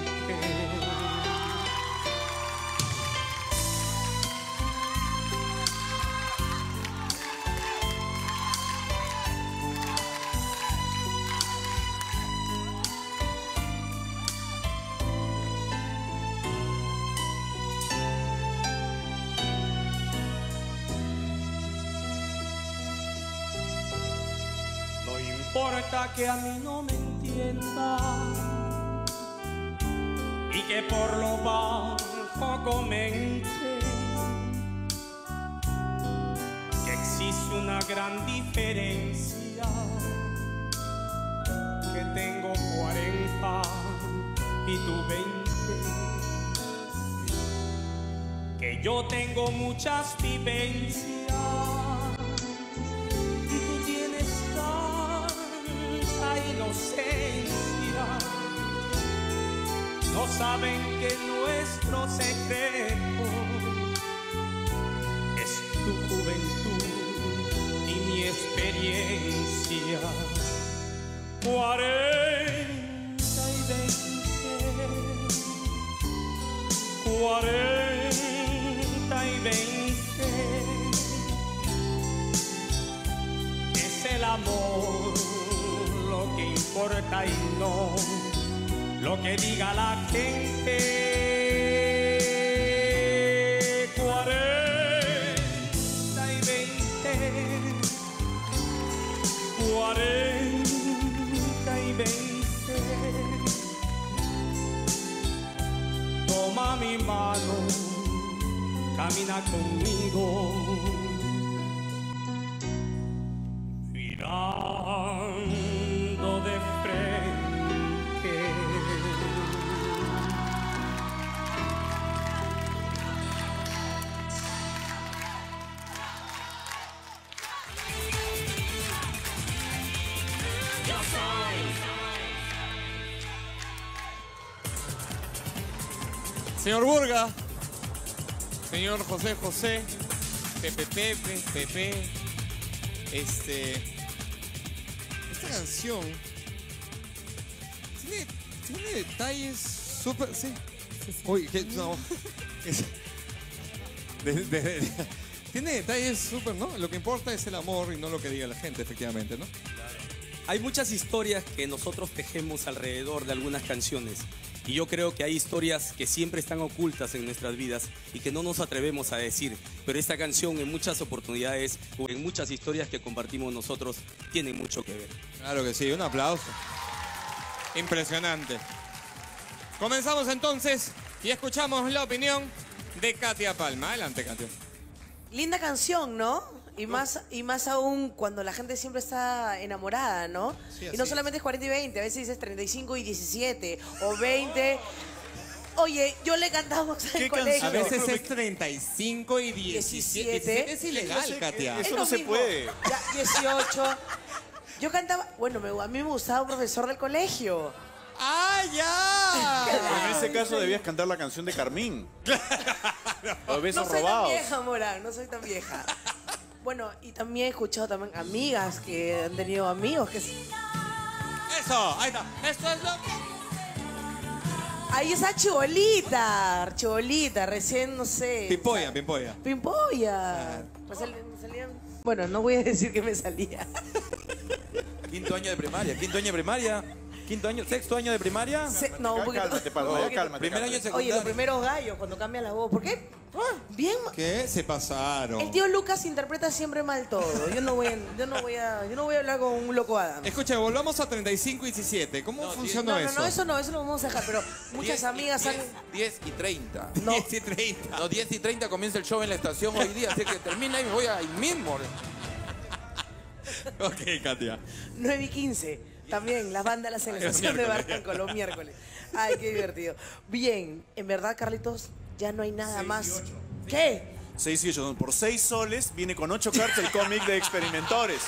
No importa que a mí no me entienda y que por lo bajo comente que existe una gran diferencia, que tengo cuarenta y tú veinte, que yo tengo muchas vivencias y tú tienes tanta inocencia. No saben que nuestro secreto es tu juventud y mi experiencia. Cuarenta y veinte, cuarenta y veinte, es el amor lo que importa y no lo que diga la gente. Cuarenta y veinte, cuarenta y veinte. Toma mi mano, camina conmigo, mirando de frente. Señor Burga, señor José José, Pepe Pepe, Pepe, este, esta canción tiene, tiene detalles súper, sí. Uy, que no, es- de- de- de- tiene detalles súper, ¿no? Lo que importa es el amor y no lo que diga la gente, efectivamente, ¿no? Hay muchas historias que nosotros tejemos alrededor de algunas canciones. Y yo creo que hay historias que siempre están ocultas en nuestras vidas y que no nos atrevemos a decir. Pero esta canción en muchas oportunidades o en muchas historias que compartimos nosotros tiene mucho que ver. Claro que sí, un aplauso. Impresionante. Comenzamos entonces y escuchamos la opinión de Katia Palma. Adelante, Katia. Linda canción, ¿no? Y más, y más aún cuando la gente siempre está enamorada, ¿no? Sí, y así no es. solamente es cuarenta y veinte, a veces dices treinta y cinco y diecisiete o veinte. Oye, yo le cantaba en el colegio. A veces es treinta y cinco y diecisiete. diecisiete es ilegal, Eso- Katia. es lo mismo. Ya, dieciocho. Yo cantaba, bueno, me- a mí me gustaba un profesor del colegio. ¡Ah, ya! En ese caso debías cantar la canción de Carmín. Los besos no soy robados. tan vieja, Morán, no soy tan vieja. Bueno, y también he escuchado también amigas que han tenido amigos que... Eso, ahí está. Esto es lo que... Ahí está Chibolita, Chibolita, recién, no sé... Pimpolla, Pimpolla. Pimpolla. Pues sal- me salían... Bueno, no voy a decir que me salía. Quinto año de primaria, quinto año de primaria, quinto año, sexto año de primaria. Se- no, un poquito. Cálmate, Palma, un ya poquito. cálmate. Primer año de Oye, secundaria. los primeros gallos, cuando cambia la voz. ¿Por qué? Ah, bien. ¿Qué? Se pasaron. El tío Lucas interpreta siempre mal todo. Yo no voy a, yo no voy a, yo no voy a hablar con un loco Adam. Escucha, volvamos a treinta y cinco y diecisiete. ¿Cómo No, funcionó No, no, eso? no, eso no, eso lo vamos a dejar. Pero muchas diez, amigas han... diez y treinta. No. diez y treinta. No, diez y treinta comienza el show en la estación hoy día, así que termina y me voy ahí mismo. Ok, Katia. nueve y quince. También, las bandas en la estación de miércoles. Barranco los miércoles. Ay, qué divertido. Bien, en verdad, Carlitos, ya no hay nada más. ¿Qué? seis y ocho. Por seis soles viene con ocho cartas el cómic de Experimentores.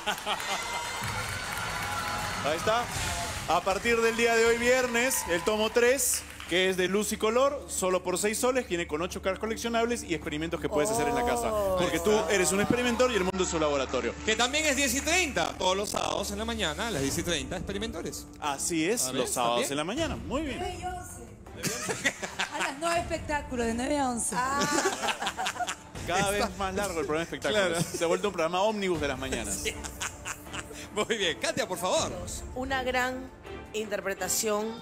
Ahí está. A partir del día de hoy, viernes, el tomo tres, que es de luz y color, solo por seis soles, viene con ocho cartas coleccionables y experimentos que puedes hacer en la casa. Porque tú eres un experimentor y el mundo es un laboratorio. Que también es diez y treinta. Todos los sábados en la mañana, a las diez y treinta, experimentores. Así es, ¿Ah, los ves? sábados ¿También? en la mañana. Muy bien. nueve y once. A las nueve espectáculos, de nueve a once. Cada vez más largo el programa de espectáculos. Claro. Se ha vuelto un programa ómnibus de las mañanas. Sí. Muy bien. Katia, por favor. Una gran interpretación.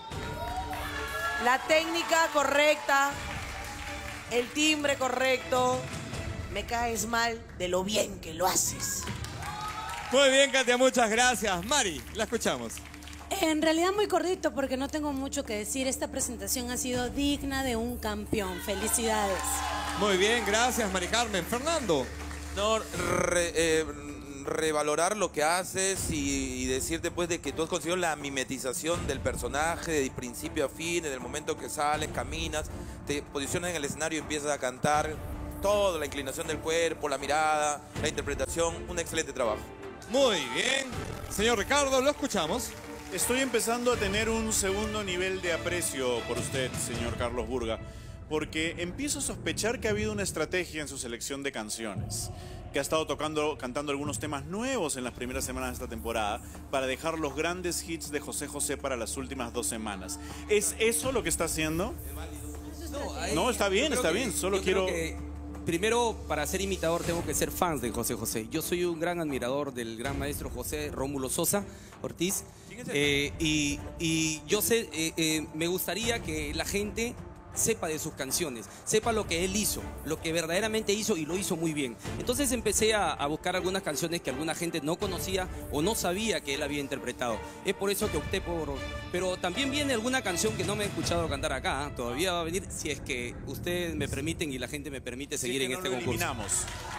La técnica correcta. El timbre correcto. Me caes mal de lo bien que lo haces. Muy bien, Katia, muchas gracias. Mari, la escuchamos. En realidad muy cortito porque no tengo mucho que decir. Esta presentación ha sido digna de un campeón. Felicidades. Muy bien, gracias, Mari Carmen. Fernando. No, re- eh, revalorar lo que haces y, y decir después de que tú has conseguido la mimetización del personaje de principio a fin, en el momento que sales, caminas, te posicionas en el escenario y empiezas a cantar, todo, la inclinación del cuerpo, la mirada, la interpretación, un excelente trabajo. Muy bien. Señor Ricardo, lo escuchamos. Estoy empezando a tener un segundo nivel de aprecio por usted, señor Carlos Burga, porque empiezo a sospechar que ha habido una estrategia en su selección de canciones, que ha estado tocando, cantando algunos temas nuevos en las primeras semanas de esta temporada para dejar los grandes hits de José José para las últimas dos semanas. ¿Es eso lo que está haciendo? No, ahí- No, está bien, yo creo está que- bien, solo yo creo quiero- que primero, para ser imitador tengo que ser fans de José José. Yo soy un gran admirador del gran maestro José Rómulo Sosa Ortiz. Eh, y, y yo sé, eh, eh, me gustaría que la gente sepa de sus canciones, sepa lo que él hizo, lo que verdaderamente hizo y lo hizo muy bien. Entonces empecé a, a buscar algunas canciones que alguna gente no conocía o no sabía que él había interpretado. Es por eso que opté por... Pero también viene alguna canción que no me he escuchado cantar acá, ¿eh? Todavía va a venir, si es que ustedes me permiten y la gente me permite Si seguir es que en no este lo concurso. eliminamos.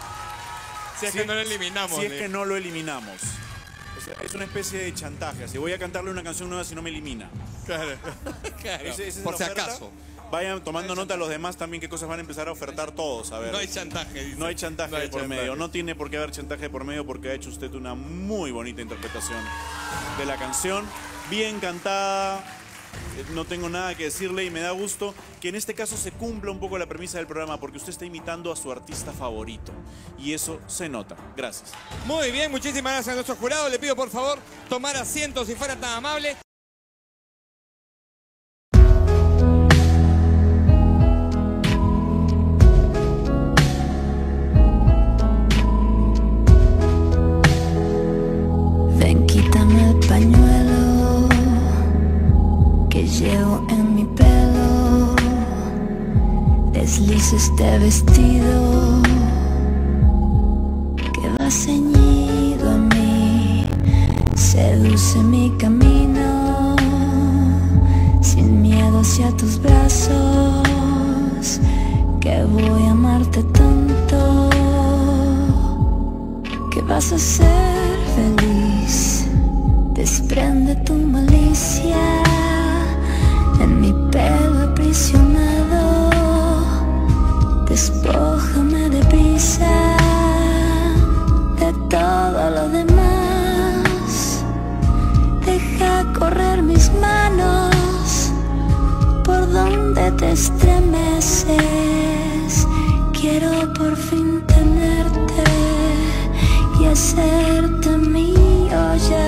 Si es que no lo eliminamos. Si es le- que no lo eliminamos. O sea, es una especie de chantaje. Si voy a cantarle una canción nueva si no me elimina. Claro. Claro. Ese- esa es Por la si oferta. acaso. Vayan tomando nota los demás también qué cosas van a empezar a ofertar todos. A ver. No hay chantaje, dice. No hay chantaje No hay de por chantaje. medio. No tiene por qué haber chantaje de por medio porque ha hecho usted una muy bonita interpretación de la canción. Bien cantada. Eh, No tengo nada que decirle y me da gusto que en este caso se cumpla un poco la premisa del programa porque usted está imitando a su artista favorito. Y eso se nota. Gracias. Muy bien, muchísimas gracias a nuestro jurado. Le pido por favor tomar asiento si fuera tan amable. Ven, quítame el pañuelo que llevo en mi pelo. Desliza este vestido que va ceñido a mí. Seduce mi camino sin miedo hacia tus brazos. Que voy a amarte tanto que vas a ser feliz. Desprende tu malicia en mi pelo aprisionado. Despójame deprisa de todo lo demás. Deja correr mis manos donde te estremeces. Quiero por fin tenerte y hacerte mío ya.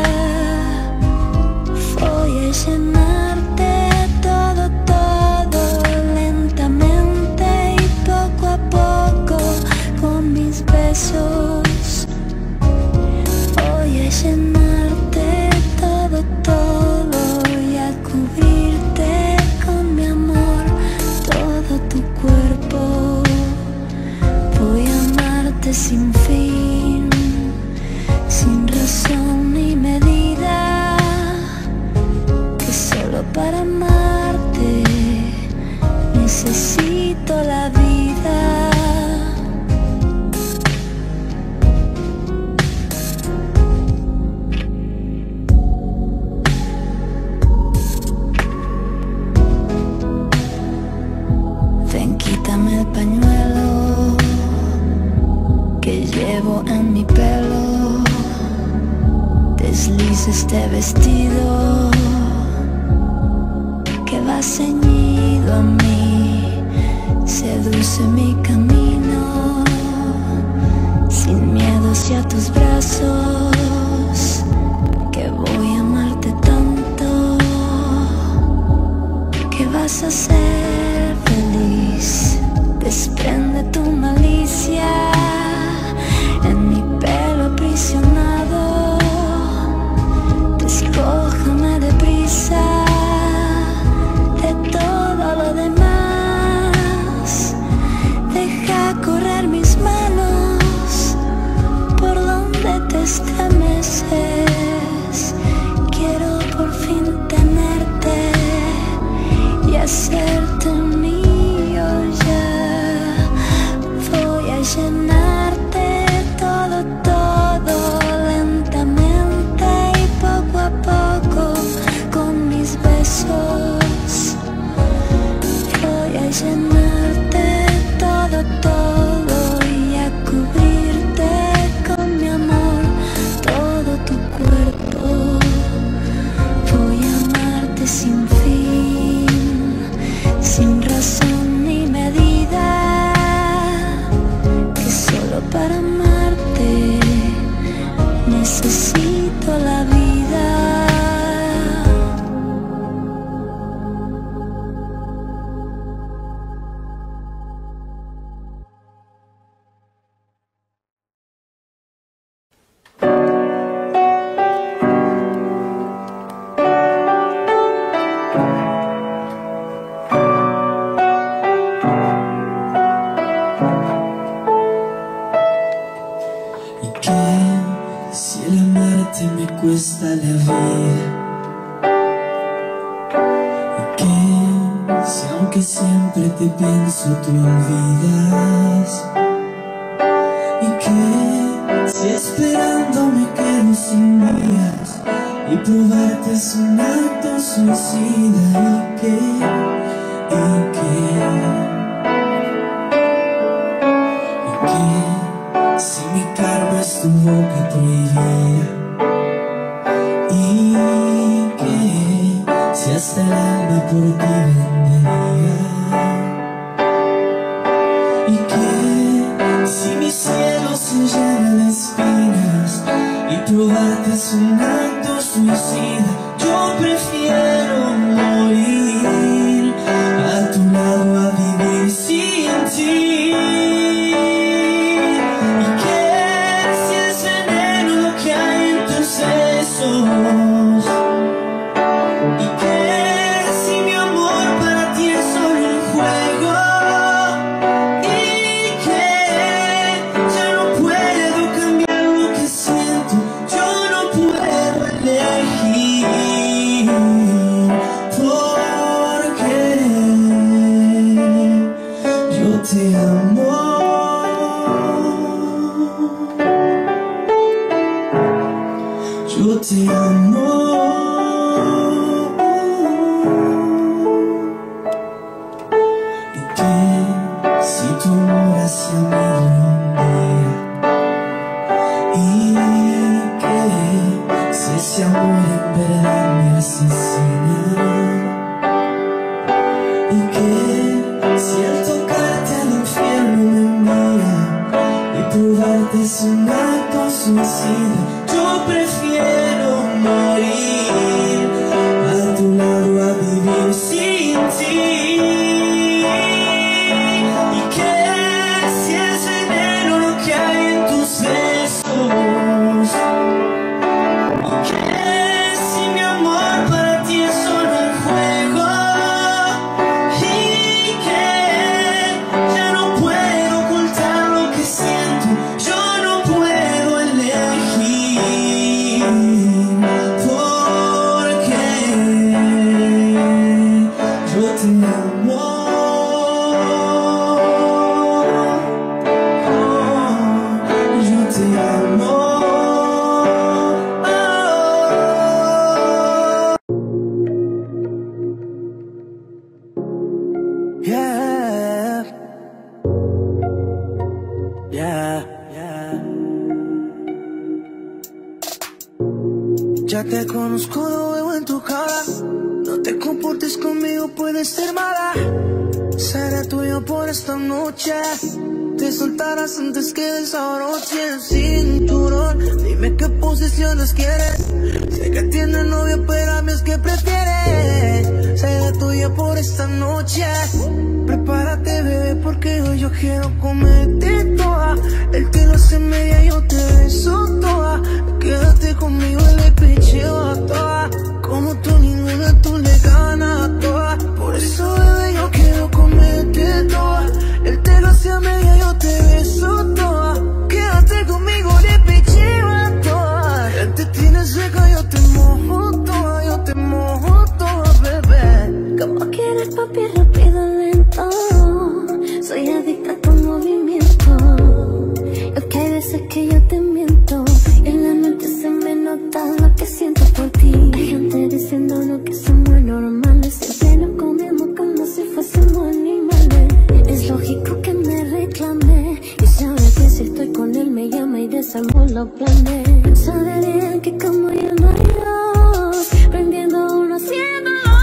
Voy a llenarte todo, todo lentamente y poco a poco con mis besos. Voy a llenarte todo, todo y a cubrirte con mi amor todo tu cuerpo. Voy a amarte sin fin, sin razón ni medida, que solo para amarte necesito la vida. Ven, quítame el pañuelo que llevo en mi pelo, desliza este vestido que va ceñido a mí, seduce mi camino, sin miedo hacia tus brazos, que voy a amarte tanto, que vas a ser feliz. Desprende tu malicia en mi pelo aprisionado, despójame deprisa de todo lo demás. Deja correr mis manos por donde te estremeces. Quiero por fin tenerte y hacerte mío ya. Voy a llenarte todo, todo lentamente y poco a poco con mis besos. Voy a llenarte todo, todo y a cubrirte con mi amor todo tu cuerpo. Voy a amarte sin fin, sin razón ni medida, que solo para amarte necesito la vida. Y que si el amarte me cuesta la vida, y que si aunque siempre te pienso tú olvidas, y que si esperando me quedo sin días y probarte es un acto suicida, y que, y que y que si mi karma es tu boca prohibida, y que si hasta el alma por ti vendería, y que si mi cielo se llena de espinas y probarte es un acto suicida, yo prefiero morir a tu lado a vivir sin ti. Y que si mi amor para ti es solo un juego, y que ya no puedo cambiar lo que siento, yo no puedo elegir, porque yo te amo. Yo te amo. Y que si tu amor hacia mí dura un día, y que si ese amor en verdad me asesina, y que morir a tu lado, a vivir sin ti. Y que si es veneno lo que hay en tus besos, y que si mi amor para ti es solo un juego, y que ya no puedo ocultar lo que siento, yo no puedo elegir, porque yo te amo, oh, yo te amo. Yeah, yeah, yeah. Ya te conozco, lo veo en tu cara. No te comportes conmigo, puedes ser mala. Seré tuyo por esta noche. Te soltarás antes que desabroche el cinturón. Dime qué posiciones quieres. Sé que tienes novio, pero a mí es que prefieres. Seré tuyo por esta noche. Prepárate, bebé, porque hoy yo quiero comerte toda. El te lo hace media, yo te beso toda. Quédate conmigo y le picheo a toda. Como tú ninguna, tú le ganas a toda. Por eso, bebé, yo quiero comerte toda. El te lo hace media, yo te beso toda. Quédate conmigo, le picheo a toda. Él te tiene seca, yo te mojo toda. Yo te mojo toda, bebé. Como quieres, papi, rápido, lento. Soy adicta a tu movimiento. Lo que hay veces que yo te miento. En la noche se me nota lo que siento por ti. Hay gente diciéndonos que somos normales. Siempre nos comemos como si fuésemos animales. Es lógico que me reclame. Y sabe que si estoy con él me llama y desarmo los planes. Saberían que como yo no hay dos, prendiendo uno haciéndolo,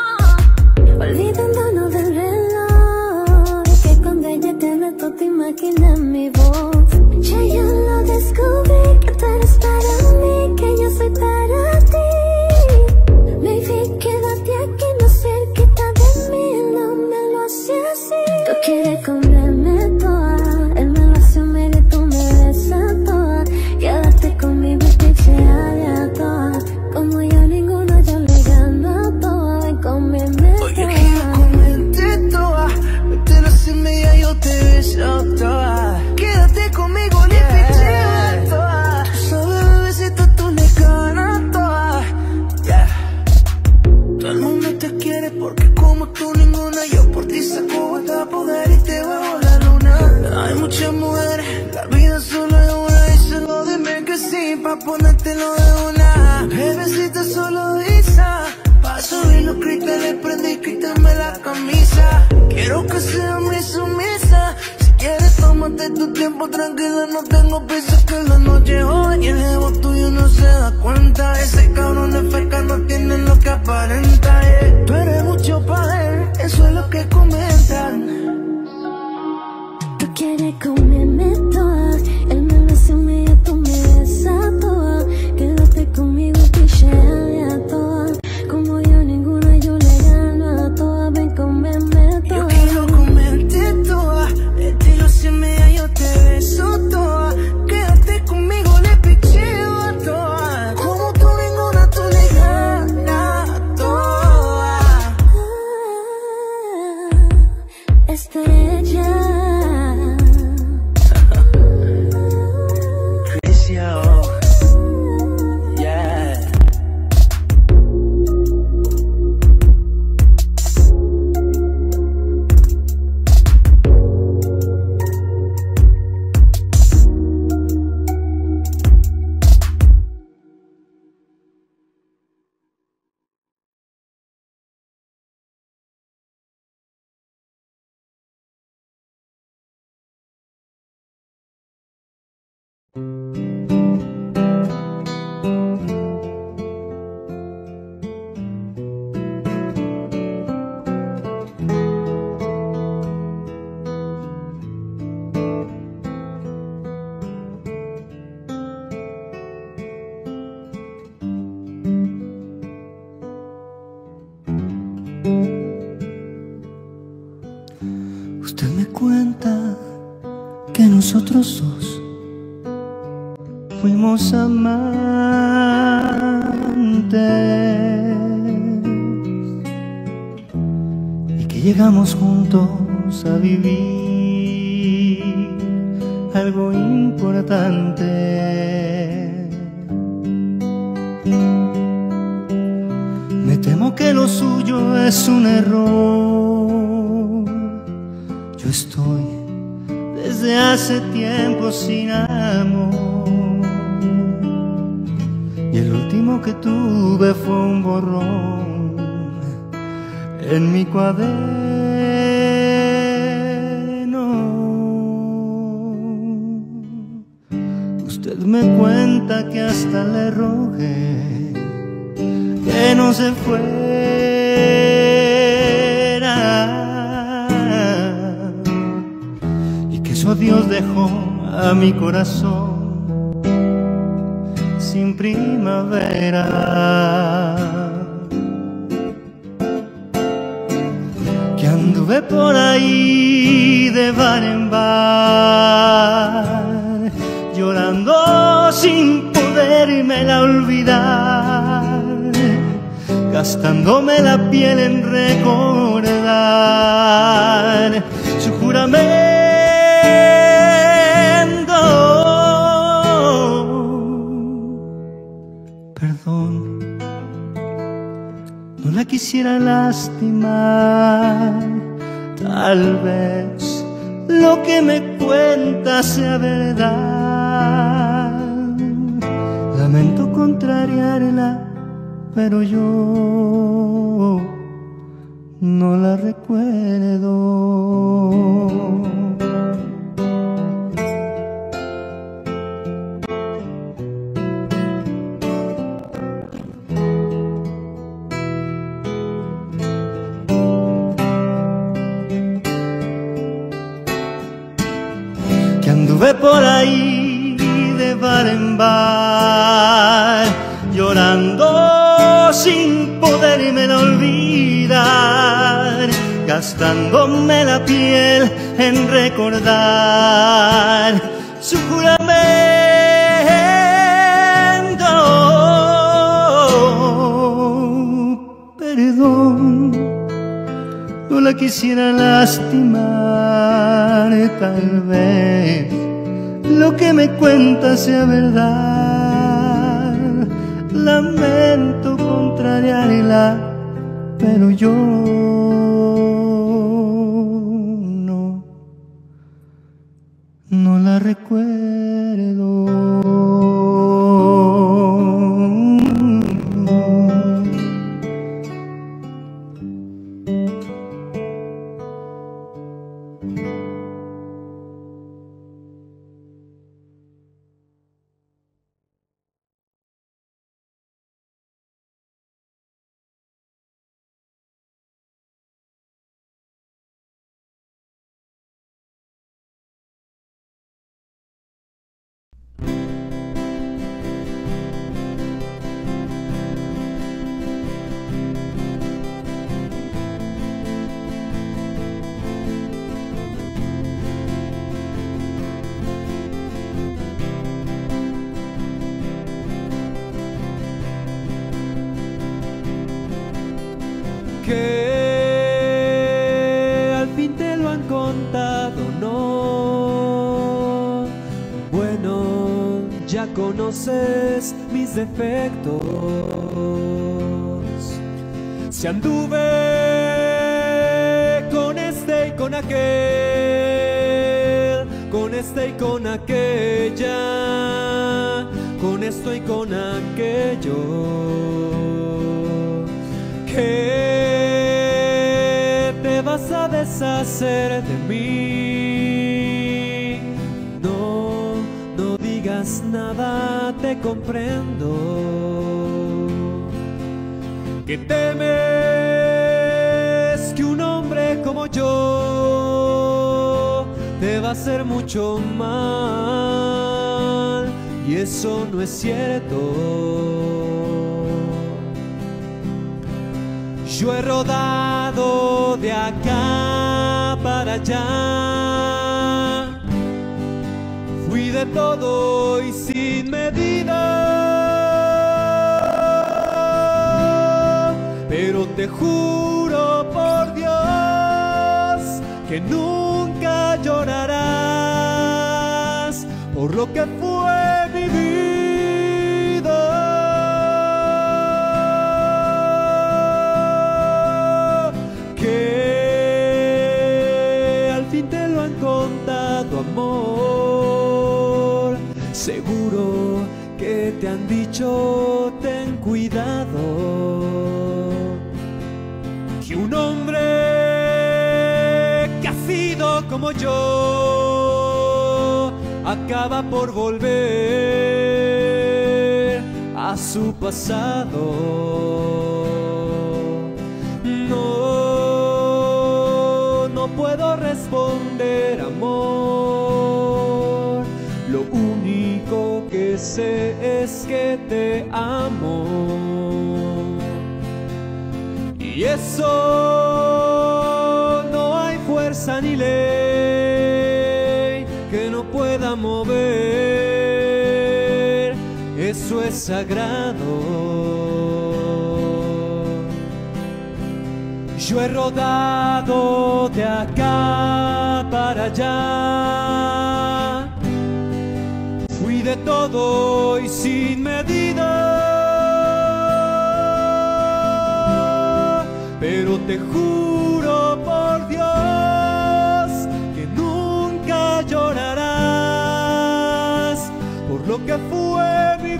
olvidándonos del reloj. Que cuando ella te meto te imaginas mi voz. Ya yo lo descubrí, que tú eres para mí, que yo soy para ti. Baby, quédate aquí, no cerquita de mí, no me lo haces así. Tú quieres comerme toda, él me lo hace medio, tú me besas toda. Quédate conmigo y picheale a toda. Como yo ninguno, yo le gano a toda. Ven, cómeme toda. Oye, quiero comerte toda. Te lo hace media, yo te beso toda. Quédate conmigo, le picheo a toda. Tú sabes, bebecito, tú le ganas toda. Yeah. Todo el mundo te quiere porque como tú ninguna. Yo por ti saco hasta poder y te bajo la luna. Hay muchas mujeres, la vida solo es una. Y solo dime que sí, pa' ponértelo de una. Bebecita, solo avisa. Pa' subir los cristales, prende y quítame la camisa. Quiero que seas mi sumisa. Si quieres, tómate tu tiempo, tranquila, no tengo prisa. Que la noche hoy y el jevo tuyo no se da cuenta. Ese cabrón de feca no tiene lo que aparenta, yeah. Tú eres mucho pa' él, eso es lo que comentan. Tú quieres comerme toda, él me lo hace medio, tú me besas toda. Quédate conmigo, picheale a toda. Como yo ninguna, yo le gano a toda. Ven, cómeme toda. Yo quiero comerte toda. El te lo hace media, yo te beso toda. Quédate conmigo, le picheo a toda. nosotros dos fuimos amantes y que llegamos juntos a vivir algo importante. Me temo que lo suyo es un error. Yo estoy desde hace tiempo sin amor y el último que tuve fue un borrón en mi cuaderno. Usted me cuenta que hasta le rogué que no se fuera y que su adiós dejó a mi corazón sin primavera. Que anduve por ahí de bar en bar llorando sin podérmela olvidar, gastándome la piel en recordar su juramento. Perdón, no la quisiera lastimar, tal vez lo que me cuenta sea verdad. Lamento contrariarla, pero yo no la recuerdo. Que anduve por ahí de bar en bar llorando sin poderme olvidar, gastándome la piel en recordar su juramento. Perdón, no la quisiera lastimar, tal vez lo que me cuenta sea verdad. Lamento contrariarla, pero yo no, no la recuerdo. Que al fin te lo han contado, no. Bueno, ya conoces mis defectos. Si anduve con este y con aquel, con este y con aquella, con esto y con aquello, que te vas a deshacer de mí. No, no digas nada, te comprendo. Que temes que un hombre como yo te va a hacer mucho mal, y eso no es cierto. Yo he rodado de acá para allá todo y sin medida, pero te juro por Dios que nunca llorarás por lo que fue mi vida. Que al fin te lo han contado, amor. Seguro que te han dicho ten cuidado, que un hombre que ha sido como yo acaba por volver a su pasado. No, no puedo responder, amor. Lo único que sé es que te amo. Y eso no hay fuerza ni ley que no pueda mover. Eso es sagrado. Yo he rodado de acá para allá. Fui de todo y sin medida, pero te juro por Dios que nunca llorarás por lo que fue mi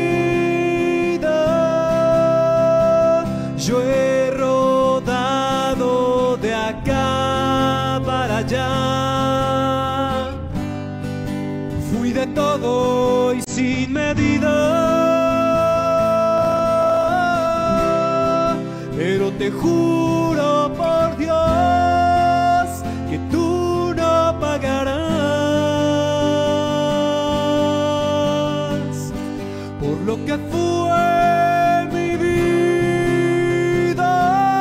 vida. Yo he rodado de acá para allá. Fui de todo y sin medida, pero te juro por Dios que tú no pagarás por lo que fue mi vida.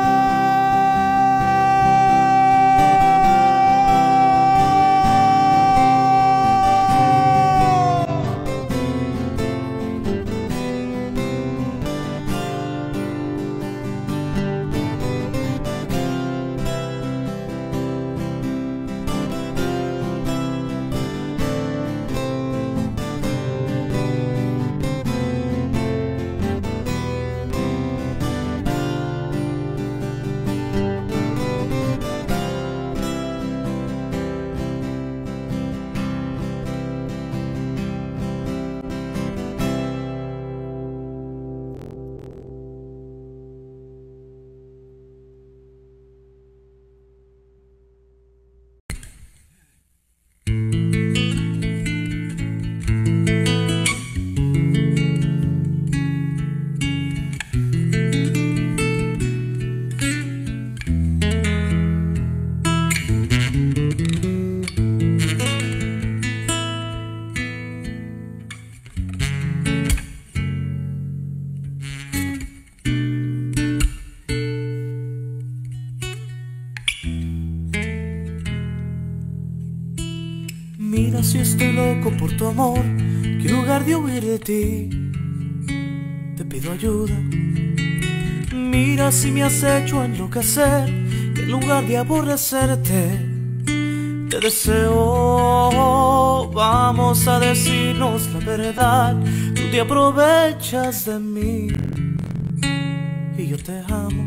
Mira si estoy loco por tu amor, que en lugar de huir de ti, te pido ayuda. Mira si me has hecho enloquecer, que en lugar de aborrecerte, te deseo. Vamos a decirnos la verdad, tú te aprovechas de mí y yo te amo.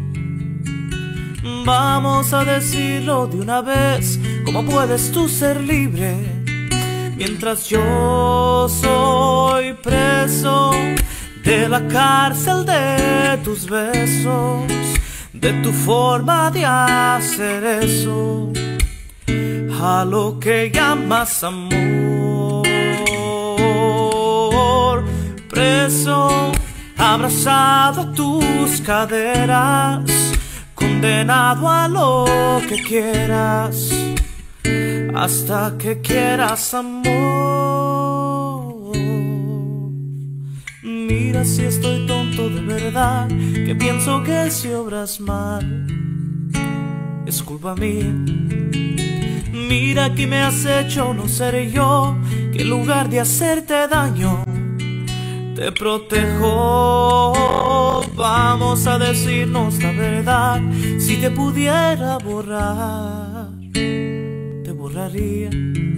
Vamos a decirlo de una vez, ¿cómo puedes tú ser libre mientras yo soy preso de la cárcel de tus besos, de tu forma de hacer eso, a lo que llamas amor? Preso, abrazado a tus caderas, condenado a lo que quieras, hasta que quieras amor. Mira si estoy tonto de verdad, que pienso que si obras mal es culpa mía. Mira que me has hecho no ser yo, que en lugar de hacerte daño te protejo. Vamos a decirnos la verdad. Si te pudiera borrar, te borraría.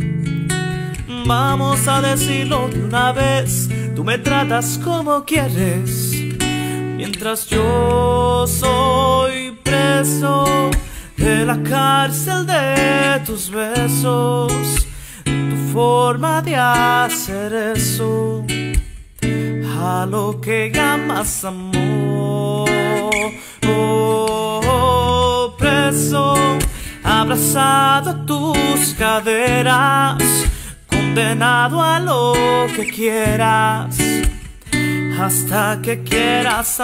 Vamos a decirlo de una vez. Tú me tratas como quieres, mientras yo soy preso de la cárcel de tus besos. Tu forma de hacer eso a lo que llamas amor. Oh, oh, preso, abrazado a tus caderas, condenado a lo que quieras, hasta que quieras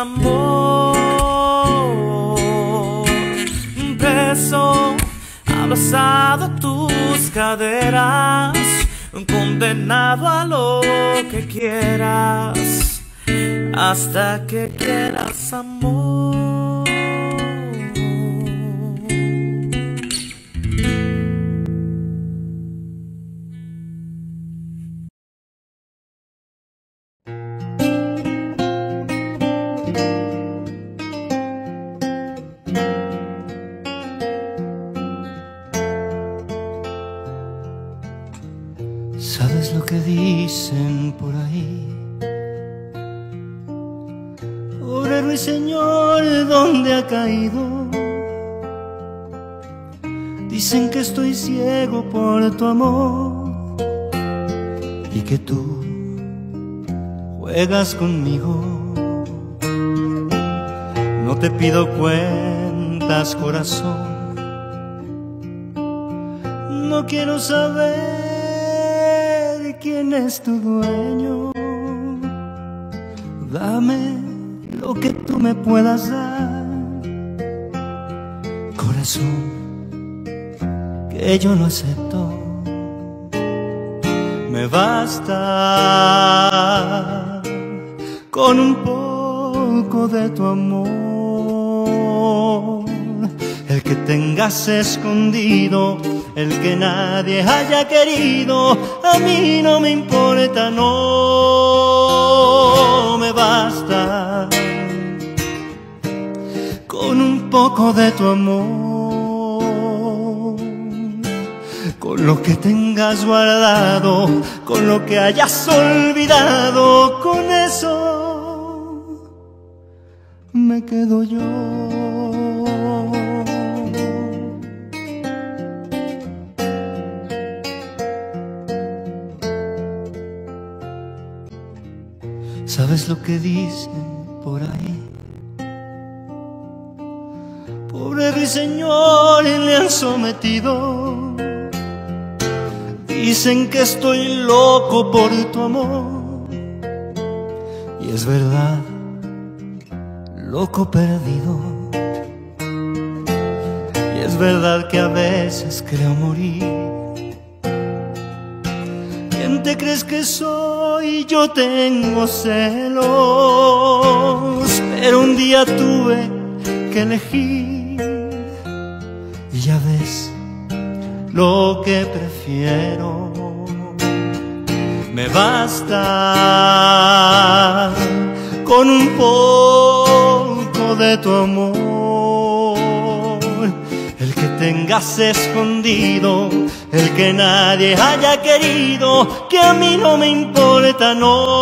amor. Preso, abrazado a tus caderas, condenado a lo que quieras, hasta que quieras amor. ¿Sabes lo que dicen por ahí? Pobre ruiseñor, ¿dónde ha caído? Dicen que estoy ciego por tu amor y que tú juegas conmigo. No te pido cuentas, corazón. No quiero saber quién es tu dueño. Dame lo que tú me puedas dar, corazón, que yo lo acepto. Me basta con un poco de tu amor, el que tengas escondido, el que nadie haya querido. A mí no me importa, no me basta con un poco de tu amor, con lo que tengas guardado, con lo que hayas olvidado, con eso me quedo yo. ¿Sabes lo que dicen por ahí? Pobre ruiseñor, le han sometido. Dicen que estoy loco por tu amor. Y es verdad, loco perdido. Y es verdad que a veces creo morir. ¿Quién te crees que soy? Yo tengo celos, pero un día tuve que elegir. Y ya ves lo que prefiero. Me basta con un poco de tu amor, el que tengas escondido, el que nadie haya querido, que a mí no me importa,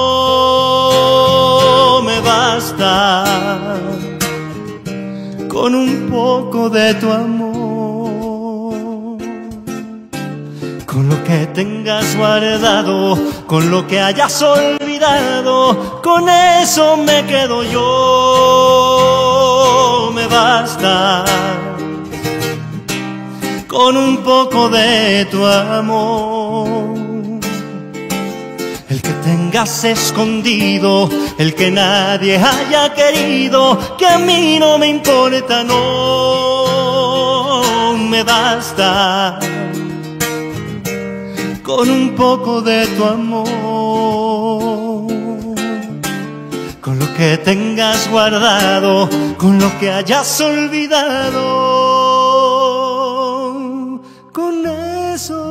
no me basta con un poco de tu amor, con lo que tengas guardado, con lo que hayas olvidado, con eso me quedo yo. Me basta con un poco de tu amor, el que tengas escondido, el que nadie haya querido, que a mí no me importa, no me basta con un poco de tu amor, con lo que tengas guardado, con lo que hayas olvidado, con eso